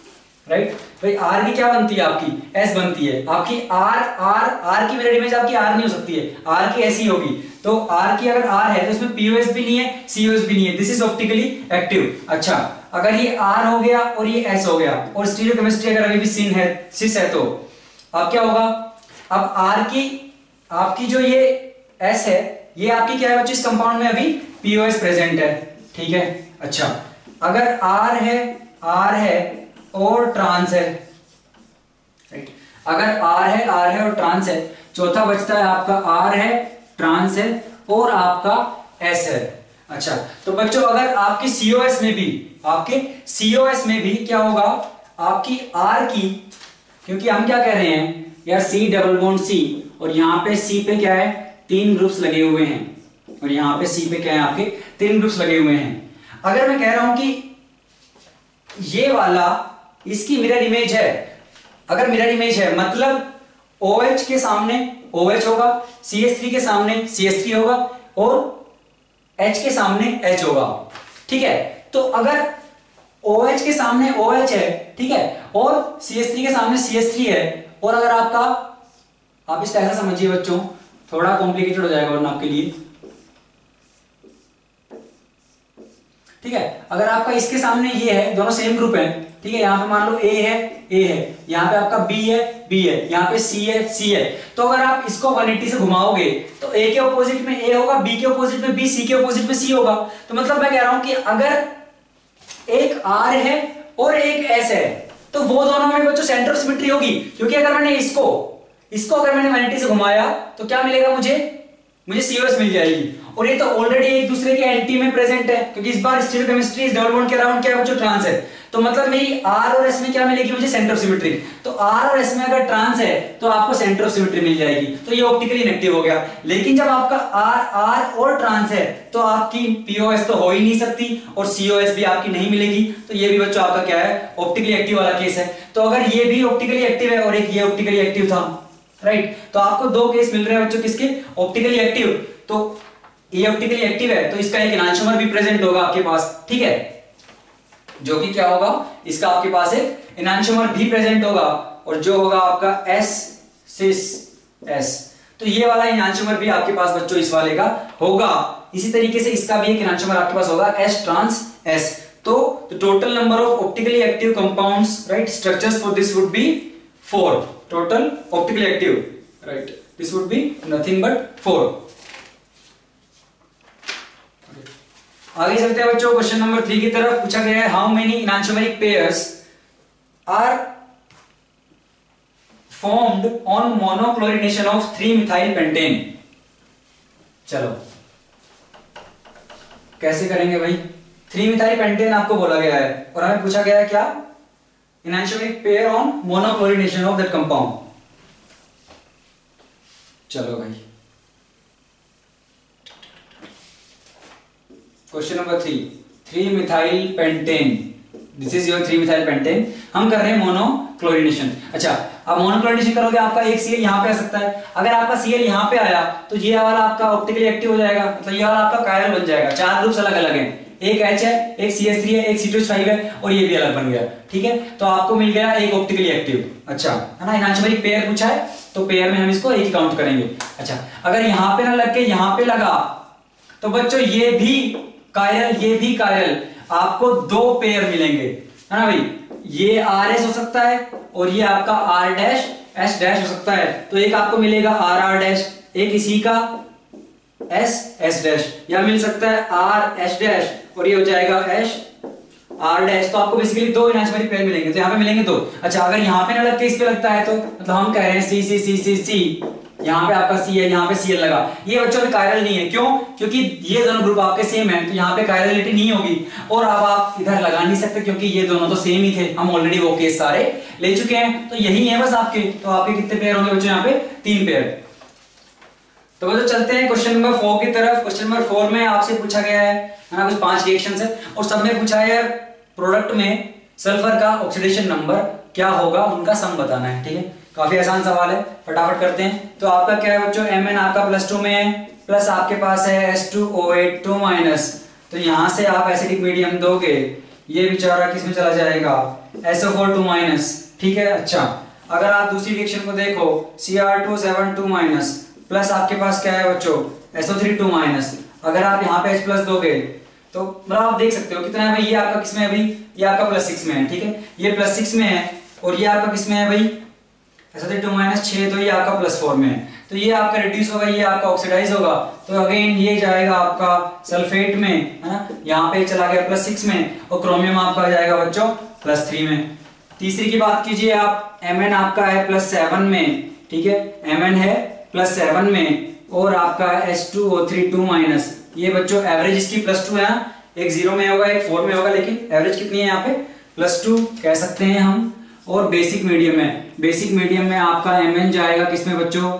राइट। भाई R की क्या बनती है, आपकी S बनती है, आपकी आर आर आर की मिरर इमेज आपकी आर नहीं हो सकती है, आर की ऐसी होगी। तो आर की अगर आर है तो इसमें पीओएस भी नहीं है, सीओएस भी नहीं है, दिस इज ऑप्टिकली एक्टिव। अच्छा, अगर ये आर हो गया और ये एस हो गया और स्टीरियोकेमिस्ट्री अगर अभी भी सिन है, सिस है, तो अब क्या होगा, अब आर की आपकी जो ये एस है ये आपकी क्या है बच्चों, इस कंपाउंड में अभी पीओएस प्रेजेंट है, ठीक है। अच्छा, अगर आर है और ट्रांस है, राइट, अगर आर है और ट्रांस है, चौथा बचता है आपका आर है, ट्रांस है और आपका एस है। अच्छा, तो बच्चों अगर आपकी सीओएस में भी क्या होगा, आपकी आर की, क्योंकि हम क्या कह रहे हैं यार, सी डबल बॉन्ड सी, और यहां पे सी पे क्या है, 3 ग्रुप्स लगे हुए हैं, और यहां पे सी पे क्या है, आपके 3 ग्रुप्स लगे हुए हैं। अगर मैं कह रहा हूं कि ये वाला इसकी मिरर इमेज है, अगर मिरर इमेज है मतलब OH के सामने OH होगा, CH3 के सामने CH3 होगा और H के सामने H होगा, ठीक है। तो अगर OH के सामने OH है, ठीक है, और CH3 के सामने CH3 है, और अगर आपका, आप इसका ऐसा समझिए बच्चों, थोड़ा कॉम्प्लिकेटेड हो जाएगा वरना आपके लिए, ठीक है। अगर आपका इसके सामने ये है, दोनों सेम ग्रुप है, ठीक है, यहां पे मान लो A है, यहां पे आपका B है, यहां पे C है, तो अगर आप इसको 180 से घुमाओगे तो A के ऑपोजिट में A होगा, B के ऑपोजिट में B, C के ऑपोजिट में C होगा। तो मतलब मैं कह रहा हूं कि अगर एक R है और एक S है तो वो दोनों में बच्चों सेंटर ऑफ सिमेट्री होगी, क्योंकि अगर मैंने इसको अगर मैंने 180 से घुमाया तो क्या मिलेगा, मुझे सीओएस मिल जाएगी, और ये तो ऑलरेडी एक दूसरे के एंटी में प्रेजेंट है, क्योंकि इस बार स्टीरियोकेमिस्ट्री इस डबल बॉन्ड के अराउंड क्या है बच्चों, ट्रांस है। तो मतलब मेरी आर और एस में क्या मिलेगी, मुझे सेंटर ऑफ सिमेट्री। तो आर और एस में अगर ट्रांस है तो आपको सेंटर ऑफ सिमेट्री मिल जाएगी, तो ये ऑप्टिकली इनएक्टिव हो गया। लेकिन जब आपका आर और ट्रांस है तो आपकी पीओएस तो हो ही नहीं सकती और सीओएस भी आपकी नहीं मिलेगी, तो ये भी बच्चों आपका क्या है, ऑप्टिकली एक्टिव वाला केस है। तो अगर ये भी ऑप्टिकली एक्टिव है और एक ये ऑप्टिकली एक्टिव था, राइट, तो आपको 2 केस मिल रहे हैं बच्चों, किसके, ऑप्टिकली एक्टिव। तो ये ऑप्टिकली एक्टिव है तो इसका एक एनांशोमर भी प्रेजेंट होगा आपके पास, ठीक है, जो कि क्या होगा, इसका आपके पास एक एनांशोमर भी प्रेजेंट होगा, और जो होगा आपका एस सिस एस। तो ये वाला एनांशोमर भी आपके पास बच्चों इस वाले का होगा। इसी तरीके से इसका भी एक एनांशोमर आपके पास होगा, एस ट्रांस एस। तो the total number of optically active compounds, right, structures for this would be 4, total optically active, right, this would be nothing but 4। आगे चलते हैं बच्चों, क्वेश्चन नंबर 3 की तरफ। पूछा गया है, how many enantiomeric pairs are formed on monochlorination of three methyl pentane. चलो कैसे करेंगे भाई, 3-मिथाइल पेंटेन आपको बोला गया है और हमें पूछा गया है क्या, enantiomeric pair on monochlorination of that compound. चलो भाई, question number three methyl pentane, this is your three methyl pentane. हम कर रहे हैं मोनोक्लोरिनेशन। अच्छा, अब मोनोक्लोरिनेशन करोगे आपका एक सीएल यहां पे आ सकता है। अगर आपका सीएल यहां पे आया तो ये वाला आपका ऑप्टिकली एक्टिव हो जाएगा, मतलब ये वाला आपका कायरल बन जाएगा। 4 ग्रुप्स अलग अलग हैं, एक H है, एक CH3 है, एक C2H5 है और ये भी अलग बन गया, ठीक है। तो आपको मिल गया एक ऑप्टिकली एक्टिव, अच्छा है ना। एनांशोमेरिक पेयर पूछा है तो पेयर में हम इसको एक ही काउंट करेंगे। अच्छा, अगर यहां पे ना लग के यहां पे लगा तो बच्चों ये भी कायरल, ये भी कायरल, आपको 2 पेयर मिलेंगे, है ना भाई। ये RS हो सकता है और ये आपका R डैश S डैश हो सकता है। तो एक आपको मिलेगा RR डैश, एक इसी का S S डैश, या मिल सकता है R S डैश और ये हो जाएगा S R डैश। तो आपको बेसिकली 2 एनांशोमेरिक पेयर मिलेंगे, तो यहाँ पे मिलेंगे 2। अच्छा, अगर यहाँ पे ना लग के इस पे लगता है तो मतलब हम कह रहे हैं C C C C C, यहाँ पे आपका C है, यहाँ पे Cl लगा, ये बच्चों भी कायरल नहीं है। क्यों? क्योंकि ये दोनों ग्रुप आपके सेम है, तो यहाँ पे कायरलिटी नहीं होगी। और अब आप इधर लगा नहीं सकते क्योंकि ये दोनों तो सेम ही थे, हम ऑलरेडी वो केस सारे ले चुके हैं। तो यही है बस आपके, तो आपके कितने पेयर होंगे बच्चों? यहाँ पे 3 पेयर। तो बच्चों चलते हैं क्वेश्चन नंबर 4 की तरफ। क्वेश्चन नंबर 4 में आपसे पूछा गया है ना, कुछ 5 रिएक्शंस है और सब में पूछा है यार प्रोडक्ट में सल्फर का ऑक्सीडेशन नंबर क्या होगा, उनका सम बताना है, ठीक है। काफी आसान सवाल है, फटाफट करते हैं। तो आपका क्या है बच्चों, Mn आपका +2 में है, प्लस आपके पास है H2OH2-। तो यहां से आप एसिडिक मीडियम दोगे, ये बेचारा किसमें चला जाएगा, SO4 2 माइनस, ठीक है। अच्छा अगर आप दूसरी रिएक्शन को देखो Cr2 7 2 माइनस प्लस आपके पास क्या है बच्चों, SO3 2 माइनस, अगर आप यहाँ पे H प्लस दोगे तो मतलब आप देख सकते हो कितना है भाई, ये आपका किसमें है भाई, ये आपका +6 में है, ठीक है, ये +6 में है और ये आपका किसमें है भाई, SO3 2 माइनस 6, तो ये आपका +4 में है, तो ये आपका रिड्यूस होगा, ये आपका ऑक्सीडाइज होगा, तो अगेन ये जाएगा आपका सल्फेट में, है ना, यहाँ पे चला गया +6 में और क्रोमियम आपका आ जाएगा बच्चों +3 में। तीसरी की बात कीजिए आप, Mn आपका है +7 में, ठीक है, Mn है +7 में और आपका H2O3 2 माइनस, ये बच्चों एवरेज इसकी +2 है, एक 0 में होगा एक 4 में होगा, लेकिन एवरेज कितनी है यहाँ पे +2 कह सकते हैं हम। और बेसिक मीडियम है, बेसिक मीडियम में आपका Mn जाएगा किसमें बच्चों,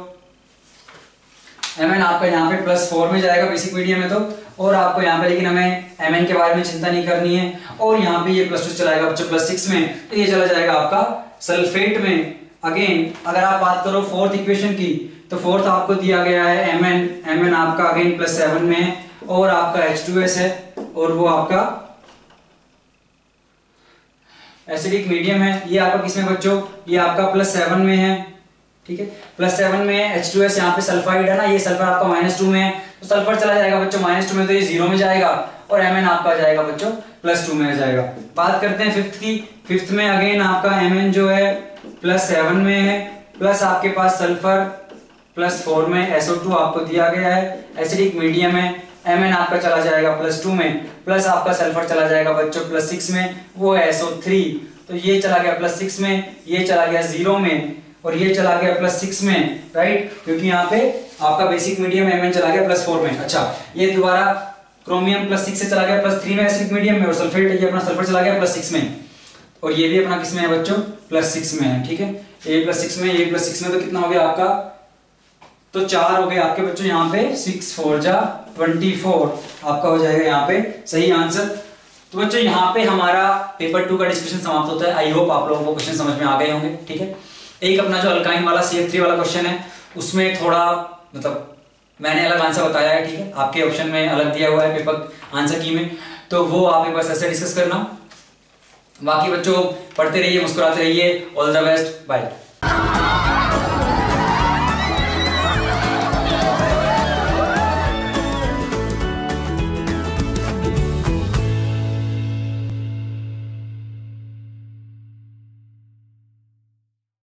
Mn आपका यहाँ पे +4 में जाएगा बेसिक मीडियम में, तो और आपको यहाँ पे, लेकिन हमें Mn के बारे में चिंता नहीं करनी है, और यहाँ पे ये +2 चलाएगा बच्चों +6 में, तो ये चला जाएगा आपका सल्फेट में। अगेन अगर आप बात करो फोर्थ इक्वेशन की, तो फोर्थ आपको दिया गया है Mn आपका अगेन +7 में है और आपका H2S है और वो आपका एसिडिक मीडियम है, ये आपका किसमें बच्चों, ये आपका +7 में है, ठीक है, +7 में H2S, यहाँ पे सल्फाइड है ना, ये सल्फर आपका -2 में है, तो सल्फर चला जाएगा बच्चों -2 में, तो ये 0 में जाएगा और Mn आपका जाएगा बच्चों +2 में आ जाएगा। बात करते हैं फिफ्थ की, फिफ्थ में अगेन आपका Mn जो है +7 में है, प्लस आपके पास सल्फर +4 में SO2 आपको दिया गया है, एसिडिक मीडियम है, Mn आपका चला जाएगा +2 में, प्लस आपका सल्फर चला जाएगा बच्चों +6 में, वो है SO3, तो ये चला गया +6 में, ये चला गया 0 में और ये चला गया +6 में, राइट, क्योंकि यहाँ पे आपका बेसिक मीडियम Mn चला गया +4 में। अच्छा ये दोबारा क्रोमियम +6 से चला गया +3 में एसिडिक मीडियम में, और सल्फेट ये अपना सल्फर चला गया +6 में, और ये भी अपना किसमें है बच्चों +6 में है, ठीक है, ये +6 में, ये +6 में, तो कितना हो गया आपका, तो 4 हो गए आपके बच्चों यहाँ पे, 6 4 जा 24 आपका हो जाएगा यहाँ पे सही आंसर। तो बच्चों यहाँ पे हमारा पेपर 2 का डिस्कशन समाप्त होता है। आई होप आप लोगों को क्वेश्चन समझ में आ गए होंगे, ठीक है। एक अपना जो अल्काइन वाला CF3 वाला क्वेश्चन है, उसमें थोड़ा मतलब मैंने अलग आंसर बताया है, ठीक है, आपके ऑप्शन में अलग दिया हुआ है पेपर आंसर की में, तो वो आप एक बार ऐसे डिस्कस करना। बाकी बच्चों पढ़ते रहिए, मुस्कुराते रहिए, ऑल द बेस्ट, बाय।